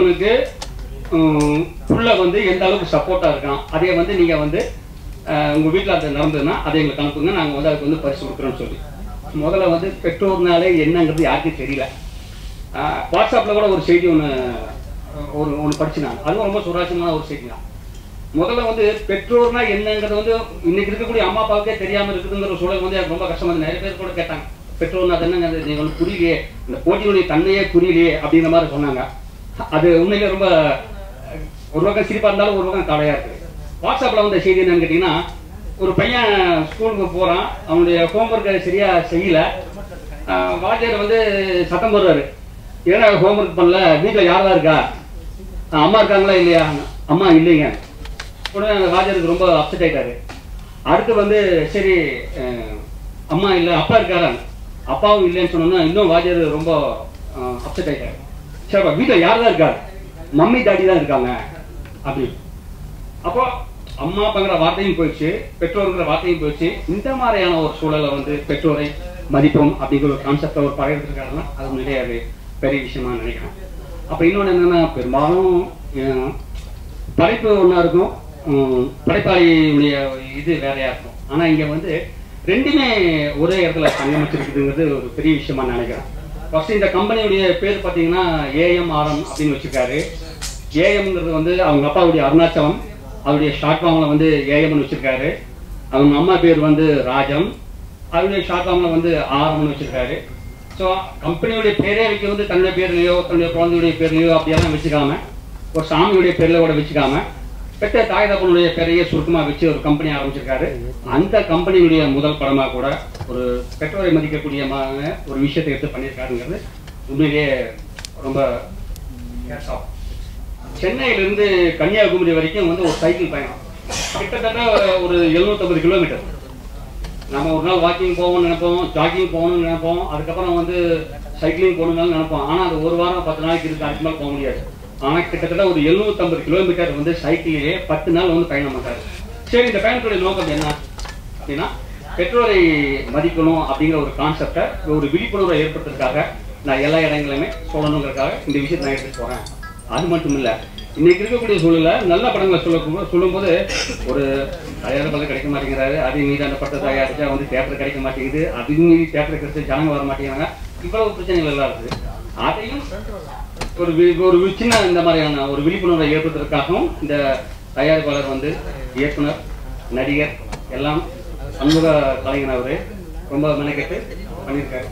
உங்களுக்கு புள்ள வந்து எந்த அளவுக்கு சப்போர்ட்டா இருக்கான், அதே வந்து நீங்க வந்து உங்க வீட்டில் அது நடந்ததுன்னா அதை எங்களுக்கு அனுப்புங்க, நாங்கள் வந்து அதுக்கு வந்து பரிசு கொடுக்குறோன்னு சொல்லி. முதல்ல வந்து பெற்றோர்னாலே என்னங்கிறது யாருக்கும் தெரியல. வாட்ஸ்அப்பில் கூட ஒரு செய்தி ஒன்று படிச்சுனாங்க, அதுவும் ரொம்ப சுவாரஸ்யமான ஒரு செய்தி தான். முதல்ல வந்து பெற்றோர்னா என்னங்கிறது வந்து இன்னைக்கு இருக்கக்கூடிய அம்மா அப்பாவுக்கே தெரியாமல் இருக்குதுங்கிற ஒரு சூழல் வந்து எனக்கு ரொம்ப கஷ்டமா இருக்கு. நிறைய பேர் கூட கேட்டாங்க, பெற்றோர்னா அது என்னங்கிறது நீங்க வந்து புரியலையே, இந்த போட்டியுடைய தன்மையே புரியலையே அப்படிங்கிற மாதிரி சொன்னாங்க. அது உண்மையிலே ரொம்ப ஒரு பக்கம் சிரிப்பா இருந்தாலும் ஒரு பக்கம் கவலையா இருக்கு. வாட்ஸ்அப்ல வந்த செய்தி என்னன்னு கேட்டீங்கன்னா, ஒரு பையன் ஸ்கூலுக்கு போறான், அவனுடைய ஹோம்ஒர்க்கை சரியா செய்யல, வாத்தியார் வந்து சத்தம் போடுறாரு, ஏன்னா ஹோம்ஒர்க் பண்ணல, வீட்டில் யாரெல்லாம் இருக்கா, அம்மா இருக்காங்களா இல்லையா, அம்மா இல்லைங்க. உடனே அந்த வாத்தியாருக்கு ரொம்ப அப்செட் ஆயிட்டாரு. அடுத்து வந்து சரி அம்மா இல்லை அப்பா இருக்காரா, அப்பாவும் இல்லைன்னு சொன்னோம்னா இன்னும் வாத்தியார் ரொம்ப அப்செட் ஆயிட்டாரு. சரிப்பா வீட்டில் யார் தான் இருக்காரு, மம்மி டாடி தான் இருக்காங்க அப்படின்னு. அப்போ அம்மா அப்பாங்கிற வார்த்தையும் போயிடுச்சு, பெற்றோருங்கிற வார்த்தையும் போயிடுச்சு. இந்த மாதிரியான ஒரு சூழலை வந்து பெற்றோரை மதிப்போம் அப்படிங்கிற ஒரு கான்செப்டை ஒரு பழகிருக்காருன்னா அது நிறைய பெரிய விஷயமா நினைக்கிறேன். அப்போ இன்னொன்று என்னன்னா, பெரும்பாலும் படைப்பு ஒன்றா இருக்கும், படைப்பாளியுடைய இது வேறையா இருக்கும். ஆனால் இங்கே வந்து ரெண்டுமே ஒரே இடத்துல சங்கமிச்சிருக்குதுங்கிறது ஒரு பெரிய விஷயமா நினைக்கிறேன். ஃபர்ஸ்ட் இந்த கம்பெனியுடைய பேர் பார்த்தீங்கன்னா AMRM அப்படின்னு வச்சிருக்காரு. ஏஎம்ங்கிறது வந்து அவங்க அப்பாவுடைய அருணாச்சலம், அவருடைய ஷார்ட் ஃபார்ம்ல வந்து ஏஎம்னு வச்சிருக்காரு. அவங்க அம்மா பேர் வந்து ராஜம், அவருடைய ஷார்ட் ஃபார்ம்ல வந்து ஆரம்னு வச்சிருக்காரு. ஸோ கம்பெனியுடைய பேரே வைக்க வந்து தன்னுடைய பேர்லையோ தன்னுடைய குழந்தையுடைய பேர்லையோ அப்படியெல்லாம் வச்சுக்காம, ஒரு சாமியுடைய பேர்ல கூட வச்சுக்காம, பெற்ற தாய் தகப்பனுடைய பேரையே சுருக்கமாக வச்சு ஒரு கம்பெனி ஆரம்பிச்சிருக்காரு. அந்த கம்பெனியுடைய முதல் படமாக கூட ஒரு பெற்றோரை மதிக்கக்கூடிய ஒரு விஷயத்தை எடுத்து பண்ணியிருக்காருங்கிறது உண்மையிலேயே ரொம்ப. சென்னையிலிருந்து கன்னியாகுமரி வரைக்கும் வந்து ஒரு சைக்கிள் பயணம், கிட்டத்தட்ட ஒரு 750 கிலோமீட்டர். நம்ம ஒரு நாள் வாக்கிங் போகணும்னு நினைப்போம், ஜாக்கிங் போகணும்னு நினைப்போம், அதுக்கப்புறம் வந்து சைக்கிளிங் போகணும்னு நினைப்போம். ஆனால் அது ஒரு வாரம் 10 நாளைக்கு இருக்கு, அதுக்கு மேலே போக முடியாது. ஆனால் கிட்டத்தட்ட ஒரு 750 கிலோமீட்டர் வந்து சைக்கிளிலே 10 நாள் வந்து பயணம் பண்றாரு. சரி, இந்த பயணத்துடைய நோக்கம் என்ன அப்படின்னா, பெற்றோரை மதிக்கணும் அப்படிங்கிற ஒரு கான்செப்டை ஒரு விழிப்புணர்வை ஏற்படுத்துறதுக்காக நான் எல்லா இடங்களுமே சொல்லணுங்கிறதுக்காக இந்த விஷயத்தை நான் எடுத்துட்டு போறேன். அது மட்டும் இல்லை, இன்னைக்கு இருக்கக்கூடிய சூழல நல்ல படங்களை சொல்லும்போது ஒரு தயாரிப்பாளர் கிடைக்க மாட்டேங்கிறாரு, அது மீது அந்த படத்தை தயாரிச்சா வந்து தியேட்டர் கிடைக்க மாட்டேங்குது, அது மீது தியேட்டர் கிடைச்சி ஜனங்க வர மாட்டேங்கிறாங்க, இவ்வளவு பிரச்சனைகள் எல்லாம் இருக்குது. அதையும் ஒரு சின்ன இந்த மாதிரியான ஒரு விழிப்புணர்வை ஏற்படுத்துறதுக்காகவும் இந்த தயாரிப்பாளர் வந்து இயக்குனர், நடிகர் எல்லாம் சண்முக கலைஞர் அவரு ரொம்ப மெனக்கெட்டு பண்ணியிருக்காரு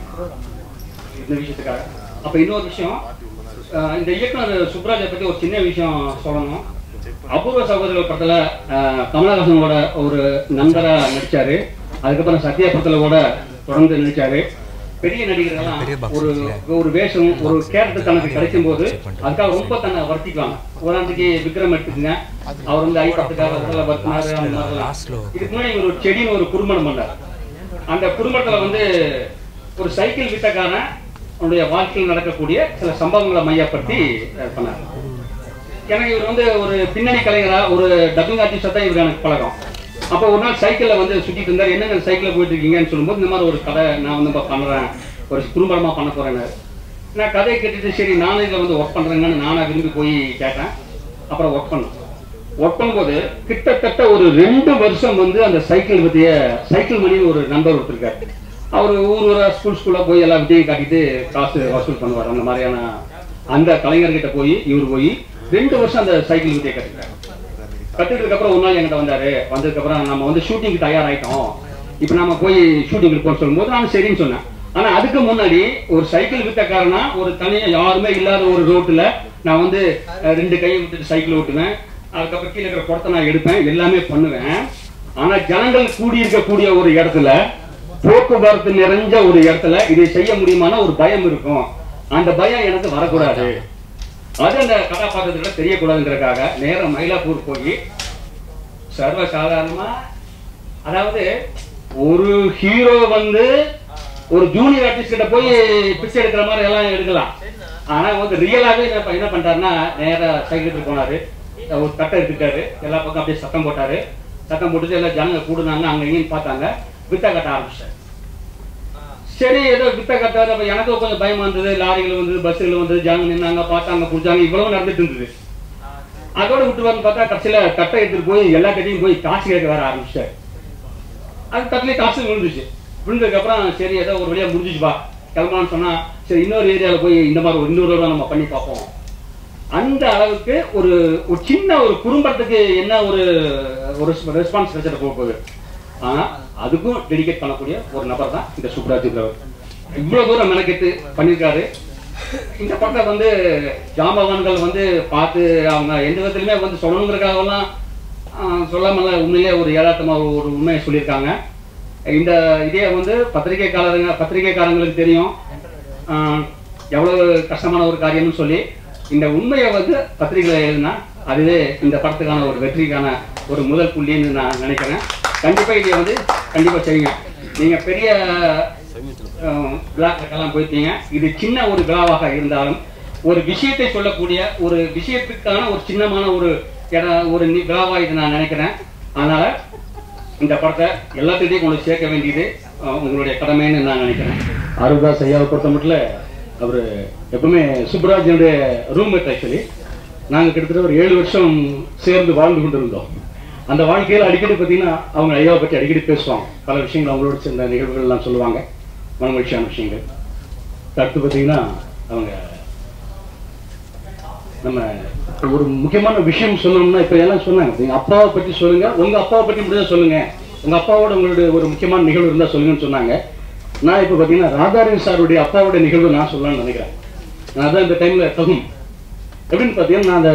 இந்த விஷயத்துக்காக. அப்ப இன்னொரு விஷயம், இந்த இயக்குனர் சுப்ராஜை பத்தி ஒரு சின்ன விஷயம் சொல்லணும். அபூர்வ சகோதரர்கள் படத்துல கமலஹாசனோட ஒரு நண்பரா நடிச்சாரு. அதுக்கப்புறம் சத்யா படத்துல கூட தொடர்ந்து நடிச்சாரு. பெரிய நடிகர்கள்லாம் ஒரு வேஷம் ஒரு கேரக்டர் தனக்கு கிடைக்கும் போது அதுக்காக ரொம்ப தன்னை வர்த்திக்குவாங்க. உதாரணத்துக்கு விக்ரம் எடுத்துக்கங்க, அவர் வந்து ஐப்பத்துக்காக உடலை வர்த்தினாரு. இதுக்கு முன்னாடி ஒரு செடின்னு ஒரு குறும்படம் பண்ணார். அந்த குறும்படத்துல வந்து ஒரு சைக்கிள் வித்தக்காரன் அவனுடைய வாழ்க்கையில் நடக்கக்கூடிய சில சம்பவங்களை மையப்படுத்தி பண்ணார். எனக்கு இவர் வந்து ஒரு பின்னணி கலைஞரா ஒரு டப்பிங் ஆர்டிஸ்டா தான் இவர் எனக்கு பழக்கம். அப்போ ஒரு நாள் சைக்கிளில் வந்து சுற்றிட்டு இருந்தார். என்னங்க சைக்கிளில் போயிட்டு இருக்கீங்கன்னு சொல்லும்போது, இந்த மாதிரி ஒரு கதை நான் வந்து பண்ணுறேன், ஒரு குறும்படமாக பண்ண போறேன்னு. நான் கதையை கேட்டுட்டு சரி நானும் இதில் வந்து ஒர்க் பண்ணுறேங்கன்னு நானாக விரும்பி போய் கேட்டேன். அப்புறம் ஒர்க் பண்ணும்போது கிட்டத்தட்ட ஒரு 2 வருஷம் வந்து அந்த சைக்கிள் பற்றிய சைக்கிள் மணின்னு ஒரு நண்பர் ஒருத்தருக்காரு. அவர் ஊரா ஸ்கூலாக போய் எல்லா வித்தையும் காட்டிட்டு காசு வசூல் பண்ணுவார். அந்த மாதிரியான அந்த கலைஞர்கிட்ட போய் இவர் போய் 2 வருஷம் அந்த சைக்கிள் வித்தையை கற்றுக்கிட்டார். கற்றுக்கிட்டதுக்கு அப்புறம் ஒரு நாள் என்கிட்ட வந்தாரு. வந்ததுக்கப்புறம் நம்ம வந்து ஷூட்டிங்கு தயாராகிட்டோம், இப்போ நம்ம போய் ஷூட்டிங் போன்னு சொல்லும்போது நான் சரின்னு சொன்னேன். ஆனால் அதுக்கு முன்னாடி ஒரு சைக்கிள் வித்தக்காரனா ஒரு தனியாக யாருமே இல்லாத ஒரு ரோட்டில் நான் வந்து 2 கையை விட்டுட்டு சைக்கிள் ஓட்டுவேன். அதுக்கப்புறம் கீழே இருக்கிற குடத்தை நான் எடுப்பேன், எல்லாமே பண்ணுவேன். ஆனால் ஜனங்கள் கூடியிருக்கக்கூடிய ஒரு இடத்துல, போக்குவரத்து நிறைஞ்ச ஒரு இடத்துல இதை செய்ய முடியுமான ஒரு பயம் இருக்கும். அந்த பயம் எனக்கு வரக்கூடாது, அது அந்த கதாபாத்திரத்துல தெரியக்கூடாதுங்கிறதுக்காக நேரம் மயிலாப்பூர் போய் சர்வசாதாரணமா, அதாவது ஒரு ஹீரோ வந்து ஒரு ஜூனியர் ஆர்டிஸ்ட் கிட்ட போய் பிச்சை எடுக்கிற மாதிரி எல்லாம் எடுக்கலாம். ஆனா வந்து ரியலாவே என்ன பண்றாருன்னா, நேரா சைக்கிள் போனாரு, ஒரு தட்டை எடுத்துட்டாரு, எல்லா பக்கம் அப்படியே சத்தம் போட்டாரு. சத்தம் போட்டுட்டு எல்லாம் ஜனங்க கூடுனாங்க, அங்க இங்கேயும் பார்த்தாங்க, வித்தா கட்ட ஆரம்பிச்சாரு. சரி ஏதோ வித்த கட்டாரு. அப்போ எனக்கும் கொஞ்சம் பயமா இருந்தது. லாரிகள் வந்தது, பஸ்ஸுகள் வந்தது, ஜனங்க நின்னாங்க, பார்த்தாங்க, குடிச்சாங்க, இவ்வளவு நடந்துட்டு இருந்தது. அதோட விட்டு வரன்னு பார்த்தா கடைசியில் தட்டை எடுத்துட்டு போய் எல்லா கட்டையும் போய் காசு கேட்க வர ஆரம்பிச்சிட்டாரு. அது தட்டிலே காசு விழுந்துச்சு. விழுந்ததுக்கப்புறம் சரி ஏதோ ஒரு வழியாக முடிஞ்சிச்சுப்பா கிளம்பலான்னு சொன்னா, சரி இன்னொரு ஏரியாவில் போய் இந்த மாதிரி இன்னொரு நம்ம பண்ணி பார்ப்போம். அந்த அளவுக்கு ஒரு சின்ன ஒரு குறும்படத்துக்கு என்ன ஒரு ரெஸ்பான்ஸ் கிடைச்சிட போகுது. ஆனா அதுக்கும் டெடிகேட் பண்ணக்கூடிய ஒரு நபர் தான் இந்த சுப்ராஜ்ங்கிறவர். இவ்வளவு தூரம் மெனக்கெட்டு பண்ணியிருக்காரு. இந்த படத்தை வந்து ஜாம்பவான்கள் வந்து பார்த்து அவங்க எந்த விதத்திலுமே வந்து சொல்லணுங்கிறதுக்காகலாம் சொல்லாமல உண்மையிலே ஒரு யதார்த்தமா ஒரு உண்மையை சொல்லியிருக்காங்க. இந்த இதே வந்து பத்திரிகைக்காரங்களுக்கு தெரியும் எவ்வளவு கஷ்டமான ஒரு காரியம்னு சொல்லி. இந்த உண்மையை வந்து பத்திரிகையில் எழுதினா அதுவே இந்த படத்துக்கான ஒரு வெற்றிக்கான ஒரு முதல் புள்ளின்னு நான் நினைக்கிறேன். கண்டிப்பாக இதை வந்து கண்டிப்பாக செய்யுங்க. நீங்கள் பெரிய விழாக்கெல்லாம் போயிருக்கீங்க. இது சின்ன ஒரு விழாவாக இருந்தாலும் ஒரு விஷயத்தை சொல்லக்கூடிய ஒரு விஷயத்துக்கான ஒரு சின்னமான ஒரு விழாவாக இது நான் நினைக்கிறேன். அதனால இந்த படத்தை எல்லாத்துக்கிட்டையும் கொண்டு சேர்க்க வேண்டியது உங்களுடைய கடமைன்னு நான் நினைக்கிறேன். ஆருதாஸ் ஐயாவை பொறுத்த மட்டும் அவர் எப்பவுமே சுப்ராஜனுடைய ரூம்மேட். ஆக்சுவலி நாங்கள் கிட்டத்தட்ட ஒரு 7 வருஷம் சேர்ந்து வாழ்ந்து கொண்டு இருந்தோம். அந்த வாழ்க்கையில் அடிக்கடி பார்த்தீங்கன்னா அவங்க ஐயாவை பற்றி அடிக்கடி பேசுவாங்க. பல விஷயங்கள் அவங்களோட சேர்ந்த நிகழ்வுகள்லாம் சொல்லுவாங்க, மனமகிழ்ச்சியான விஷயங்கள். அடுத்து பார்த்தீங்கன்னா அவங்க நம்ம ஒரு முக்கியமான விஷயம் சொல்லணும்னா இப்போ எல்லாம் சொன்னாங்க, நீங்கள் அப்பாவை பற்றி சொல்லுங்க, உங்கள் அப்பாவை பற்றி முடிஞ்சா சொல்லுங்க, உங்கள் அப்பாவோட உங்களுடைய ஒரு முக்கியமான நிகழ்வு இருந்தால் சொல்லுங்கன்னு சொன்னாங்க. நான் இப்போ பார்த்தீங்கன்னா ராதாரவி சாருடைய அப்பாவோட நிகழ்வு நான் சொல்லலாம்னு நினைக்கிறேன். நான் அதான் இந்த டைமில் தகும் எப்படின்னு பார்த்தீங்கன்னா, நான் அந்த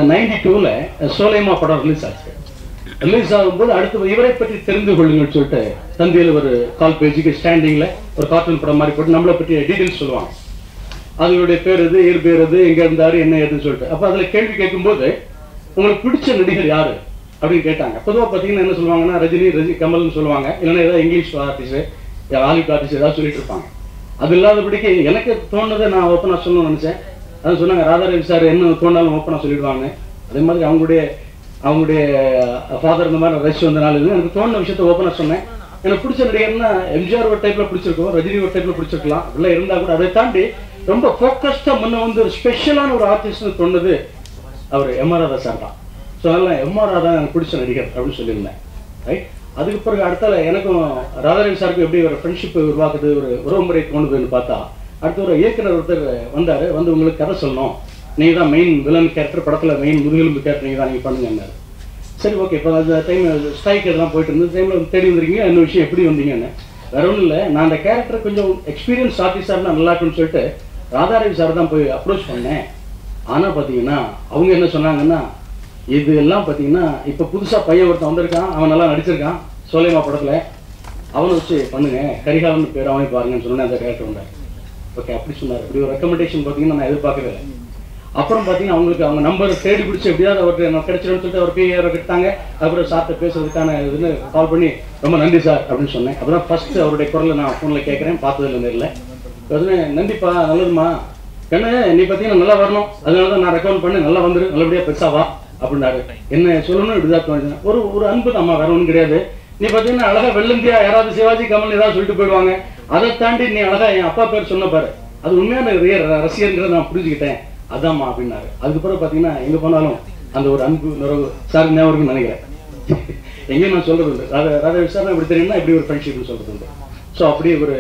92 சோலைமா படம் ரிலீஸ் ஆச்சு. ரிலீஸ் ஆகும்போது அடுத்து இவரை பற்றி தெரிந்து கொள்ளுங்கன்னு சொல்லிட்டு தந்தையில் ஒரு கால் பேஜுக்கு ஸ்டாண்டிங்கில் ஒரு கார்ட்டூன் படம் மாதிரி போட்டு நம்மளை பற்றி டீட்டெயில்ஸ் சொல்லுவாங்க. அதனுடைய பேர் எது, இயர் பேர் எது, எங்கே இருந்தார், என்ன ஏதுன்னு சொல்லிட்டு. அப்போ அதில் கேள்வி கேட்கும்போது உங்களுக்கு பிடிச்ச நடிகர் யாரு அப்படின்னு கேட்டாங்க. பொதுவாக பார்த்தீங்கன்னா என்ன சொல்லுவாங்கன்னா ரஜினி கமல்னு சொல்லுவாங்க, இல்லைன்னா ஏதாவது இங்கிலீஷ் ஆர்டிஸ்ட் ஹாலிவுட் ஆர்டிஸ்ட் ஏதாவது சொல்லிட்டு இருப்பாங்க. அது இல்லாதபடிக்கு எனக்கு தோணுதை நான் ஓப்பனாக சொல்லணும்னு நினச்சேன். அது சொன்னாங்க ராதாரவி சார் என்ன தோணாலும் ஓப்பனாக சொல்லிடுவாங்க. அதே மாதிரி அவங்களுடைய ஃபாதர் இந்த மாதிரி ரஷ் வந்தனால எனக்கு தோணுன விஷயத்த ஓப்பனாக சொன்னேன். எனக்கு பிடிச்ச நடிகர்னா எம்ஜிஆர் ஒரு டைப்பில் பிடிச்சிருக்கோம், ரஜினி ஒரு டைப்பில் பிடிச்சிருக்கலாம். அப்படிலாம் இருந்தால் கூட அதை தாண்டி ரொம்ப ஃபோக்கஸ்டாக முன்ன வந்து ஒரு ஸ்பெஷலான ஒரு ஆர்டிஸ்ட்னு தோணுது அவர் எம்.ஆர். ராதா சார் தான். ஸோ அதெல்லாம் எம்.ஆர். ராதா எனக்கு பிடிச்ச நடிகர் அப்படின்னு சொல்லியிருந்தேன். ரைட். அதுக்கு பிறகு அடுத்தால எனக்கும் ராதாரவி சாருக்கும் எப்படி ஒரு ஃப்ரெண்ட்ஷிப் உருவாக்குது, ஒரு உறவுமுறை தோணுதுன்னு பார்த்தா, அடுத்து ஒரு இயக்குனர் ஒருத்தர் வந்தார். வந்து உங்களுக்கு கதை சொல்லணும், நீங்கள் தான் மெயின் வில்லன் கேரக்டர், படத்தில் மெயின் முதுகெலும்பு கேரக்டர் நீங்கள் தான், நீங்கள் பண்ணுங்கன்னாரு. சரி ஓகே. இப்போ அந்த டைம் ஸ்ட்ரைக் எல்லாம் போயிட்டு இருந்தது டைமில் தேடி வந்துருக்கீங்க, என்ன விஷயம் எப்படி வந்தீங்கன்னு. வேற ஒன்றும் இல்லை, நான் அந்த கேரக்டர் கொஞ்சம் எக்ஸ்பீரியன்ஸ் ஆர்டிஸ்டாக இருந்தால் நல்லா இருக்குன்னு சொல்லிட்டு ராதாரவி சார் தான் போய் அப்ரோச் பண்ணேன். ஆனால் பார்த்தீங்கன்னா அவங்க என்ன சொன்னாங்கன்னா, இது எல்லாம் பார்த்தீங்கன்னா இப்போ புதுசாக பையன் ஒருத்தன் வந்திருக்கான், அவன் நல்லா நடிச்சிருக்கான் சோலைமா படத்தில், அவனை வச்சு பண்ணுங்க, கரிகாலன்னு பேர் அவனை பாருங்கன்னு சொன்னேன். அந்த கேரக்டர் வந்தார். ஓகே அப்படி சொன்னார். இப்படி ஒரு ரெக்கமெண்டேஷன் பார்த்தீங்கன்னா நான் எதிர்பார்க்கவே இல்லை. அப்புறம் பார்த்தீங்கன்னா அவங்களுக்கு அவங்க நம்பர் தேடி பிடிச்சி எப்படியாவது அவருக்கு நான் கிடைச்சிடும்னு சொல்லிட்டு அவர் பிஏஆர் எடுத்தாங்க. அப்புறம் சார்ட்ட பேசுறதுக்கான இதுன்னு கால் பண்ணி ரொம்ப நன்றி சார் அப்படின்னு சொன்னேன். அப்பதான் ஃபர்ஸ்ட் அவருடைய குரலை நான் ஃபோனில் கேட்குறேன், பார்த்ததில்ல நேரில். நன்றிப்பா, நல்லதுமா, ஏன்னா நீ பார்த்தீங்கன்னா நல்லா வரணும், அதனால தான் நான் ரெக்கமெண்ட் பண்ணி நல்லா வந்துரு, நல்லபடியாக பெருசாவா அப்படின்னாரு. என்ன சொல்லணும் இப்படிதான் ஒரு அன்பு தான், வேற ஒன்றும் கிடையாது. நீ பார்த்தீங்கன்னா அழகா வெள்ளந்தியா யாராவது சிவாஜி கமல் ஏதாவது சொல்லிட்டு போயிடுவாங்க, அதை தாண்டி நீ அழகா என் அப்பா பேர் சொன்ன பாரு, அது உண்மையான ரசிகர்ங்கிறத நான் புரிஞ்சுக்கிட்டேன், அதாம்மா அப்படின்னாரு. அதுக்கப்புறம் பார்த்தீங்கன்னா எங்கே போனாலும் அந்த ஒரு அன்பு நிறைவு சார் ஞாபகம் நினைக்கிறேன். எங்கேயும் நான் சொல்றது உண்டு, ராதா விசாரணை இப்படி தெரியும்னா இப்படி ஒரு ஃப்ரெண்ட்ஷிப்னு சொல்றது உண்டு. ஸோ அப்படி ஒரு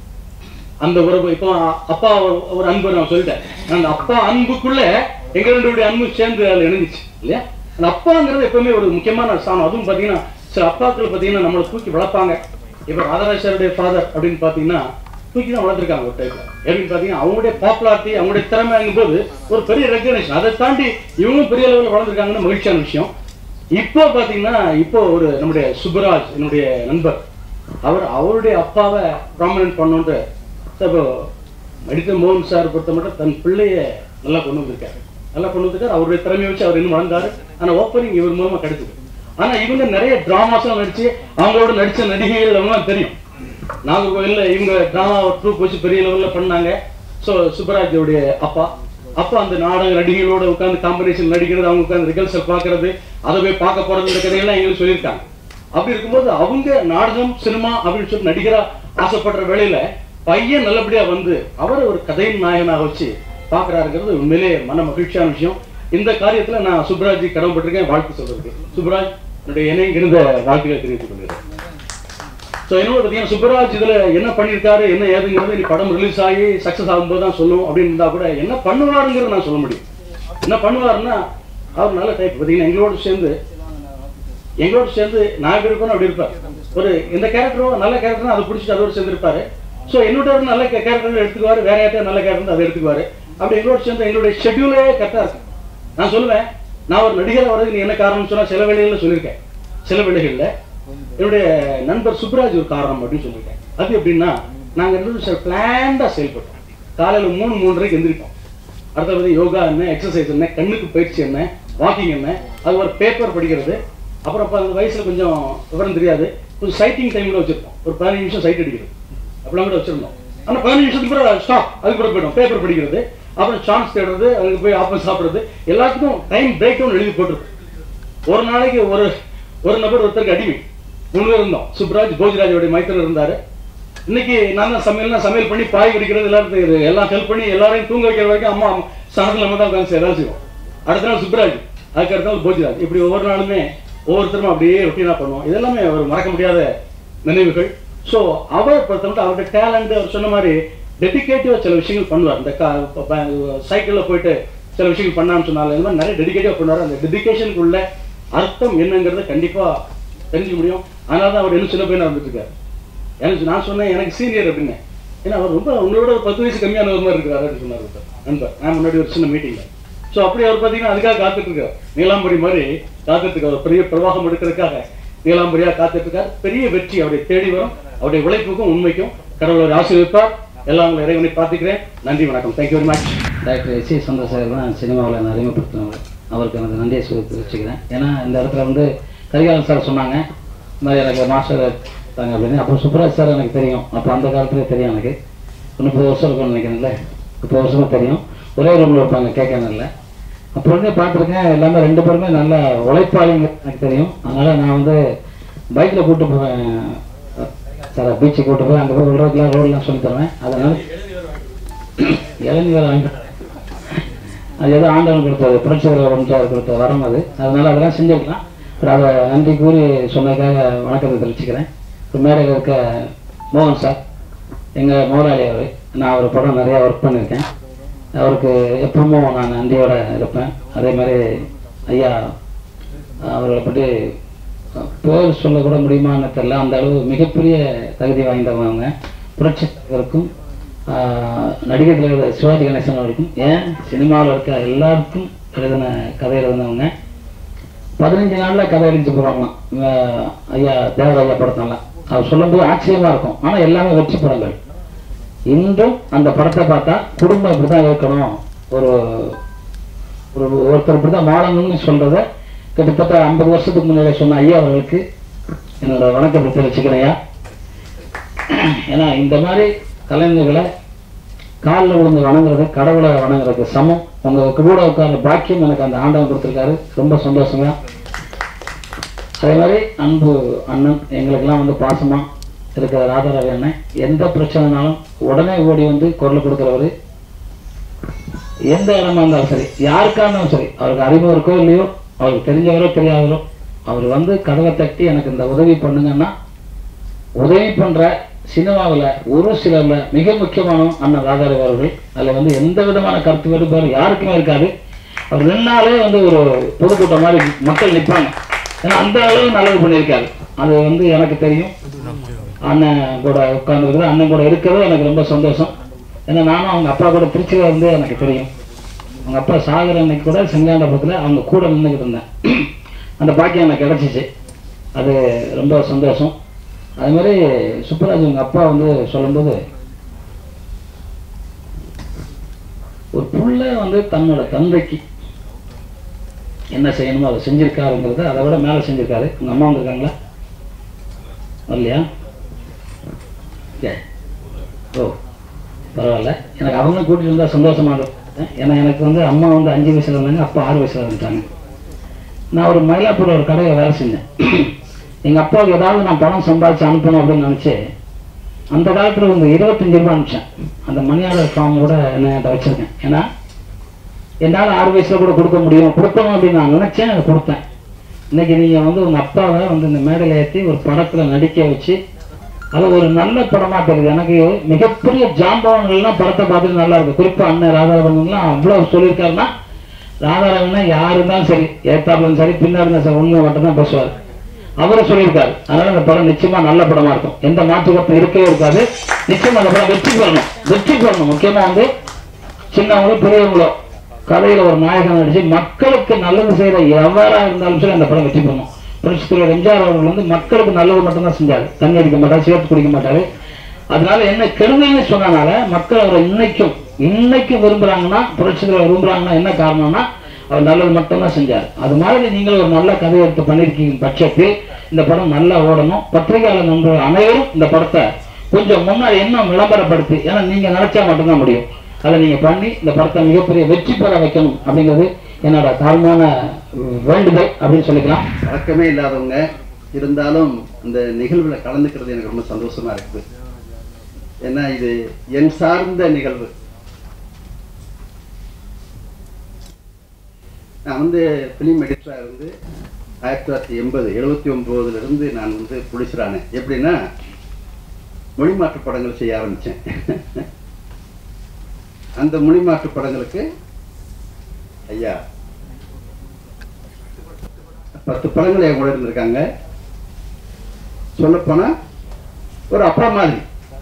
அந்த உறவு. இப்போ அப்பா ஒரு அன்பு நான் சொல்லிட்டேன். அந்த அப்பா அன்புக்குள்ள எங்க ரெண்டுடைய அன்பு சேர்ந்து அதில் இணைஞ்சிச்சு இல்லையா. அந்த அப்பாங்கிறது எப்பவுமே ஒரு முக்கியமான ஸ்தானம். அதுவும் பார்த்தீங்கன்னா சில அப்பாக்கள் பார்த்தீங்கன்னா நம்மளை தூக்கி வளர்ப்பாங்க. இப்போ ராதாராஜருடைய ஃபாதர் அப்படின்னு பார்த்தீங்கன்னா தூக்கி தான் வளர்த்துருக்காங்க ஒரு டைப்ல. எப்படின்னு பார்த்தீங்கன்னா அவங்களுடைய பாப்புலாரிட்டி, அவங்களுடைய திறமைங்கும் போது ஒரு பெரிய ரெகக்னேஷன். அதை தாண்டி இவங்களும் பெரிய லெவலில் வளர்ந்துருக்காங்கன்னு மகிழ்ச்சியான விஷயம். இப்போ பார்த்தீங்கன்னா இப்போ ஒரு நம்முடைய சுப்ராஜ் என்னுடைய நண்பர், அவருடைய அப்பாவை ப்ராமினன்ட் பண்ணோன்ட்டு இப்போ நடித்த மோகன் சார் பொறுத்த மட்டும் தன் பிள்ளைய நல்லா கொண்டு வந்திருக்காரு. அவருடைய திறமையை வச்சு அவர் இன்னும் வளர்ந்தாரு. ஆனால் ஓப்பனிங் இவர் மூலமா கிடைச்சது. ஆனா இவங்க நிறைய டிராமாஸும் நடிச்சு அவங்களோட நடிச்ச நடிகைகள் அவங்களாம் தெரியும். நாகர்கோவில்ல இவங்க டிராமா ட்ரூப் வச்சு பெரிய லெவல்ல பண்ணாங்க. ஸோ சுப்பராஜோடைய அப்பா அந்த நாடக நடிகைகளோட உட்காந்து காம்படிஷன் நடிக்கிறது, அவங்க உட்காந்து ரிகல்சல் பார்க்கறது, அதை போய் பார்க்க போறது, இந்த கதையெல்லாம் எங்களுக்கு சொல்லியிருக்காங்க. அப்படி இருக்கும்போது அவங்க நாடகம் சினிமா அப்படின்னு சொல்லி நடிகரா ஆசைப்படுற வேலையில பையன் நல்லபடியா வந்து அவரை ஒரு கதையின் நாயகனாக வச்சு பாக்குறாருங்கிறது உண்மையிலே மன மகிழ்ச்சியான விஷயம். இந்த காரியத்துல நான் சுப்ராஜ் கடமைப்பட்டிருக்கேன் வாழ்த்து சொல்றதுக்கு. சுப்ராஜ் என்னுடைய இணைங்கிருந்த வாழ்த்துக்களை தெரிவித்துக் கொள்கிறேன். ஸோ என்னோட பார்த்தீங்கன்னா சுப்ராஜ் இதுல என்ன பண்ணியிருக்காரு என்ன ஏதுங்கிறது நீ படம் ரிலீஸ் ஆகி சக்சஸ் ஆகும்போது தான் சொல்லும் அப்படின்னு இருந்தா கூட என்ன பண்ணுவாருங்கிறது நான் சொல்ல முடியும். என்ன பண்ணுவாருன்னா அவர் நல்ல டைப் பார்த்தீங்கன்னா எங்களோட சேர்ந்து நான் எப்படி இருப்பேன்னு அப்படி இருப்பார். ஒரு இந்த கேரக்டரோ நல்ல கேரக்டரும் அதை பிடிச்சிட்டு அதோடு சேர்ந்து இருப்பாரு. ஸோ என்னோட நல்ல கேரக்டர் எடுத்துக்குவாரு, வேற யார்ட்டையும் நல்ல கேரக்டர் அதை எடுத்துக்குவாரு. அப்படி எங்களோட சேர்ந்து எங்களுடைய ஷெட்யூலே கரெக்டாக இருக்கும். நான் சொல்லுவேன், நான் ஒரு நடிகரை வர்றதுக்கு நீ என்ன காரணம்னு சொன்னா சில வேலைகளில் சொல்லியிருக்கேன். சில வேலைகளில் என்னுடைய நண்பர் சுப்ராஜ் ஒரு காரணம் அப்படின்னு சொல்லியிருக்கேன். அது எப்படின்னா நாங்கள் 2 பிளான்டா செயல்பட்டோம். காலையில் 3-3:30 எந்திரிப்போம். அடுத்தது யோகா என்ன, எக்ஸசைஸ் என்ன, கண்ணுக்கு பயிற்சி என்ன, வாக்கிங் என்ன, அது ஒரு பேப்பர் படிக்கிறது. அப்புறம் அந்த வயசுல கொஞ்சம் விவரம் தெரியாது, கொஞ்சம் சைட்டிங் டைம் கூட வச்சிருப்போம். ஒரு 15 நிமிஷம் சைட் அடிக்கிறது அப்படிலாம் கூட வச்சிருந்தோம். ஆனால் 15 நிமிஷத்துக்கு கூட ஸ்டாப், அதுக்கு கூட போயிடும். பேப்பர் படிக்கிறது, அப்புறம் சான்ஸ் தேடுறது, அதுக்கு போய் ஆப்பம் சாப்பிடுறது, எல்லாத்துக்கும் டைம் பிரேக் டவுன் எழுதி போட்டுருக்கு. ஒரு நாளைக்கு ஒரு நபர் ஒருத்தருக்கு அடிமை 3 பேர் இருந்தோம். சுப்ராஜ் போஜராஜோடைய மைத்திரர் இருந்தாரு. இன்னைக்கு நான் தான் சமையல் பண்ணி பாய் கடிக்கிறது எல்லாரும் எல்லாம் ஹெல்ப் பண்ணி எல்லாரையும் தூங்க வைக்கிற வரைக்கும் அம்மா சனத்தில் நம்ம தான் உட்காந்து ஏதாவது செய்வோம். அடுத்த நாள் சுப்ராஜ், அதுக்கு அடுத்த நாள் போஜராஜ், இப்படி ஒவ்வொரு நாளுமே ஒவ்வொருத்தரும் அப்படியே ரொட்டீனா பண்ணுவோம். இதெல்லாமே ஒரு மறக்க முடியாத நினைவுகள். ஸோ அவர் பொறுத்தவரை அவருடைய டேலண்ட், அவர் சொன்ன மாதிரி டெடிகேட்டிவா சில விஷயங்கள் பண்ணுவார். இந்த சைக்கிளில் போயிட்டு சில விஷயங்கள் பண்ணான்னு சொன்னாலும் இந்த மாதிரி நிறைய டெடிகேட்டிவா பண்ணுவார். அந்த டெடிகேஷனுக்குள்ள அர்த்தம் என்னங்கிறத கண்டிப்பா தெரிஞ்சுக்க முடியும். அதனால தான் அவர் இன்னும் சின்ன பையனா வந்துட்டு இருக்காரு. எனக்கு நான் சொன்னேன் எனக்கு சீனியர் அப்படின்னு. ஏன்னா அவர் ரொம்ப உங்களோட ஒரு 10 வயசு கம்மியான ஒரு மாதிரி இருக்கிறாரு அப்படின்னு சொன்னார் நண்பர். நான் முன்னாடி ஒரு சின்ன மீட்டிங்ல. ஸோ அப்படி அவர் பார்த்தீங்கன்னா அதுக்காக காத்துட்டு இருக்காரு. நீலாம்பரி மாதிரி காத்துட்டு இருக்காரு. பெரிய பிரவாகம் எடுக்கிறதுக்காக நீலாம்பரியா காத்துட்டு இருக்காரு. பெரிய வெற்றி அவரை தேடி வரும். அவருடைய உழைப்புக்கும் உண்மைக்கும் கடவுளை ஆசீர்வதிப்பார். எல்லாம் உங்களை இறைவனை பார்த்துக்கிறேன். நன்றி, வணக்கம். Thank you very much. Doctor S C. Chandrasekhar தான் சினிமாவில் நான் அறிமுகப்படுத்தினவர். அவருக்கு எனக்கு நன்றியை தெரிவிச்சுக்கிறேன். ஏன்னா இந்த இடத்துல வந்து கரிகாலன் சார் சொன்னாங்க இந்த மாதிரி எனக்கு மாஸ்டர் தாங்க அப்படின்னு. அப்போ சுப்ராஜ் சார் எனக்கு தெரியும். அப்போ அந்த காலத்துலேயே தெரியும். எனக்கு 30 வருஷம் இருக்கும்னு நினைக்கிறேன்ல, 30 வருஷமா தெரியும். ஒரே ரூமில் இருப்பாங்க, கேட்கல. அப்போ வந்து பார்த்துருக்கேன். எல்லாமே 2 பேருமே நல்ல உழைப்பாளிங்க எனக்கு தெரியும். அதனால் நான் வந்து பைக்கில் கூப்பிட்டு போவேன் சார், பீச்சுக்கு கூப்பிட்டு போய் அங்கே போய் ரோடெலாம் சொல்லி தருவேன். அதனால் இளநீர் வாங்கி அது ஏதோ ஆண்டவன் கொடுத்தது, புரட்சிகர கொடுத்த வரம் அது. அதனால் அதெல்லாம் செஞ்சுக்கலாம். அதை நன்றி கூறி சொன்னதுக்காக வணக்கத்தை தெரிவிச்சுக்கிறேன். மேடையில் இருக்க மோகன் சார், எங்கள் முதலாளி அவர். நான் ஒரு படம் நிறையா ஒர்க் பண்ணியிருக்கேன். அவருக்கு எப்பவும் நான் நன்றியோடு இருப்பேன். அதே மாதிரி ஐயா அவர்களை பற்றி பேர் சொல்லக்கூட முடியுமான்னு தெரியல, அந்த அளவு மிகப்பெரிய தகுதி வாய்ந்தவங்க. புரட்சிகருக்கும் நடிகர்கள் சிவாஜி கணேசன் அவருக்கும், ஏன் சினிமாவில் இருக்க எல்லாருக்கும் கதை எழுதினவங்க. 15 நாளில் கதை எழுதி போகிறாங்களாம் ஐயா தேவராஜா படத்தெல்லாம். அவர் சொல்லும்போது ஆச்சரியமாக இருக்கும். ஆனால் எல்லாமே வெற்றி படங்கள். இன்றும் அந்த படத்தை பார்த்தா குடும்பம் இப்படிதான் இருக்கணும், ஒருத்தர் இப்படிதான் வாழணும்னு சொல்றத கிட்டத்தட்ட 50 வருஷத்துக்கு முன்னாடி சொன்ன ஐயா அவர்களுக்கு என்னோட வணக்கத்தை தெரிவிச்சுக்கிறேன் ஐயா. ஏன்னா இந்த மாதிரி கலைஞர்களை காலில் விழுந்து வணங்குறது கடவுளை வணங்குறதுக்கு சமம். உங்க கூட உட்கார்ந்த பாக்கியம் எனக்கு அந்த ஆண்டவன் கொடுத்துருக்காரு. ரொம்ப சந்தோஷங்க. அதே மாதிரி அன்பு அண்ணன் எங்களுக்கெல்லாம் வந்து பாசமா இருக்கிற ராதாரவி அண்ணன், எந்த பிரச்சனைனாலும் உடனே ஓடி வந்து குரல் கொடுக்குறவர். எந்த இடமா இருந்தாலும் சரி, யாருக்கா இருந்தாலும் சரி, அவருக்கு அறிமுகம் இருக்கோ இல்லையோ, அவருக்கு தெரிஞ்சவரோ தெரியாதவரோ, அவர் வந்து கதவை தட்டி எனக்கு இந்த உதவி பண்ணுங்கன்னா உதவி பண்ற சினிமாவில் ஒரு சிலர்ல மிக முக்கியமான அண்ணன் ராதாரவி அவர்கள். அதில் வந்து எந்த விதமான கருத்து வேறுபாடு யாருக்குமே இருக்காது. அவர் நின்னாலே வந்து ஒரு பொதுக்கூட்டம் மாதிரி மக்கள் நிற்பாங்க. ஏன்னா அந்த அளவு நல்லது பண்ணியிருக்காரு. அது வந்து எனக்கு தெரியும். அண்ணன் கூட உட்கார்ந்துருக்குறது, அண்ணன் கூட இருக்கிறது எனக்கு ரொம்ப சந்தோஷம். ஏன்னா நானும் அவங்க அப்பா கூட திருச்சியில் இருந்து எனக்கு தெரியும். அவங்க அப்பா சாகர அன்னைக்கு கூட செங்காண்டபுரத்தில் அவங்க கூட நின்றுக்கிட்டு இருந்தேன். அந்த பாக்கியம் எனக்கு கிடச்சிச்சு. அது ரொம்ப சந்தோஷம். அது மாதிரி சுப்பராஜ் உங்க அப்பா வந்து சொல்லும்போது, ஒரு புள்ள வந்து தன்னோட தந்தைக்கு என்ன செய்யணுமோ அதை செஞ்சிருக்காருங்கிறது அதை விட மேலே செஞ்சிருக்காரு. உங்க அம்மா வந்திருக்காங்களா? வரலையா? ஓ பரவாயில்ல. எனக்கு அவங்க கூட்டிட்டு இருந்தால் சந்தோஷமா இருக்கும். ஏன்னா எனக்கு வந்து அம்மா வந்து 5 வயசுல இருந்தாங்க, அப்பா 6 வயசுல இருந்துட்டாங்க. நான் ஒரு மயிலாப்பூர் ஒரு கடையை வேலை செஞ்சேன். எங்கள் அப்பாவுக்கு ஏதாவது நான் பணம் சம்பாதிச்சு அனுப்பணும் அப்படின்னு நினச்சி அந்த காலத்தில் வந்து 25 ரூபா அனுப்பிச்சேன். அந்த மணி ஆர்டர் ஃபார்ம் கூட என்ன வச்சிருக்கேன். ஏன்னா என்னால் 6 வயசில் கூட கொடுக்க முடியும், கொடுக்கணும் அப்படின்னு நான் நினச்சேன், அதை கொடுத்தேன். இன்னைக்கு நீங்கள் வந்து உங்கள் அப்பாவை வந்து இந்த மேடையில் ஏற்றி ஒரு படத்தில் நடிக்க வச்சு அது ஒரு நல்ல படமாக தெரியுது. எனக்கு மிகப்பெரிய ஜாம்பவன்கள்லாம் படத்தை பார்த்துட்டு நல்லா இருக்கு. குறிப்பாக அண்ணன் ராதாரவன்லாம் அவ்வளோ சொல்லியிருக்காருன்னா, ராதாரவன்னா யார் இருந்தாலும் சரி, ஏத்தாப்புலும் சரி, பின்னாடி இருந்தாலும் சரி, உண்மை மட்டும் தான் பேசுவார். அவரும் சொல்லியிருக்காரு. அதனால அந்த படம் நிச்சயமா நல்ல படமா இருக்கும், எந்த மாற்று கருத்தும் இருக்கவே இருக்காது. நிச்சயமா அந்த படம் வெற்றி பெறணும். முக்கியமா வந்து சின்னவங்களோ பெரியவங்களோ கதையில ஒரு நாயகன் நடிச்சு மக்களுக்கு நல்லது செய்யற எவரா இருந்தாலும் சரி அந்த படம் வெற்றி பெறணும். புரட்சித் தலைவர் எம்ஜிஆர் அவர்கள் வந்து மக்களுக்கு நல்லது மட்டும்தான் செஞ்சாரு, தண்ணி அடிக்க மாட்டாரு, சேர்த்து குடிக்க மாட்டாரு. அதனால என்ன கெடுதல்னு சொன்னனால மக்கள் அவரை இன்னைக்கும் விரும்புறாங்கன்னா, புரட்சித் தலைவர் விரும்புறாங்கன்னா என்ன காரணம்னா அவர் நல்லது மட்டும்தான் செஞ்சார். அது மாதிரி நீங்கள் ஒரு நல்ல கதையை எடுத்து பண்ணியிருக்கீங்க பட்சத்தில் இந்த படம் நல்லா ஓடணும். பத்திரிகையாளர் நண்பர்கள் அனைவரும் இந்த படத்தை கொஞ்சம் முன்னாடி இன்னும் விளம்பரப்படுத்தி, ஏன்னா நீங்க நினைச்சா மட்டும்தான் முடியும், அதை நீங்க பண்ணி இந்த படத்தை மிகப்பெரிய வெற்றி பெற வைக்கணும் அப்படிங்கிறது என்னோட தாழ்மையான வேண்டுதல் அப்படின்னு சொல்லிக்கலாம். வழக்கமே இல்லாதவங்க இருந்தாலும் இந்த நிகழ்வுல கலந்துக்கிறது எனக்கு ரொம்ப சந்தோஷமா இருக்குது. ஏன்னா இது என் சார்ந்த நிகழ்வு. நான் வந்து பிலிம் எடிட்டராக இருந்து 1979 இருந்து நான் வந்து புலிசரானேன். எப்படின்னா மொழி மாற்று படங்கள் செய்ய ஆரம்பித்தேன். அந்த மொழி மாற்று படங்களுக்கு ஐயா 10 படங்கள் என் கூட இருந்திருக்காங்க. சொல்லப்போனா ஒரு அப்பா மாதிரி.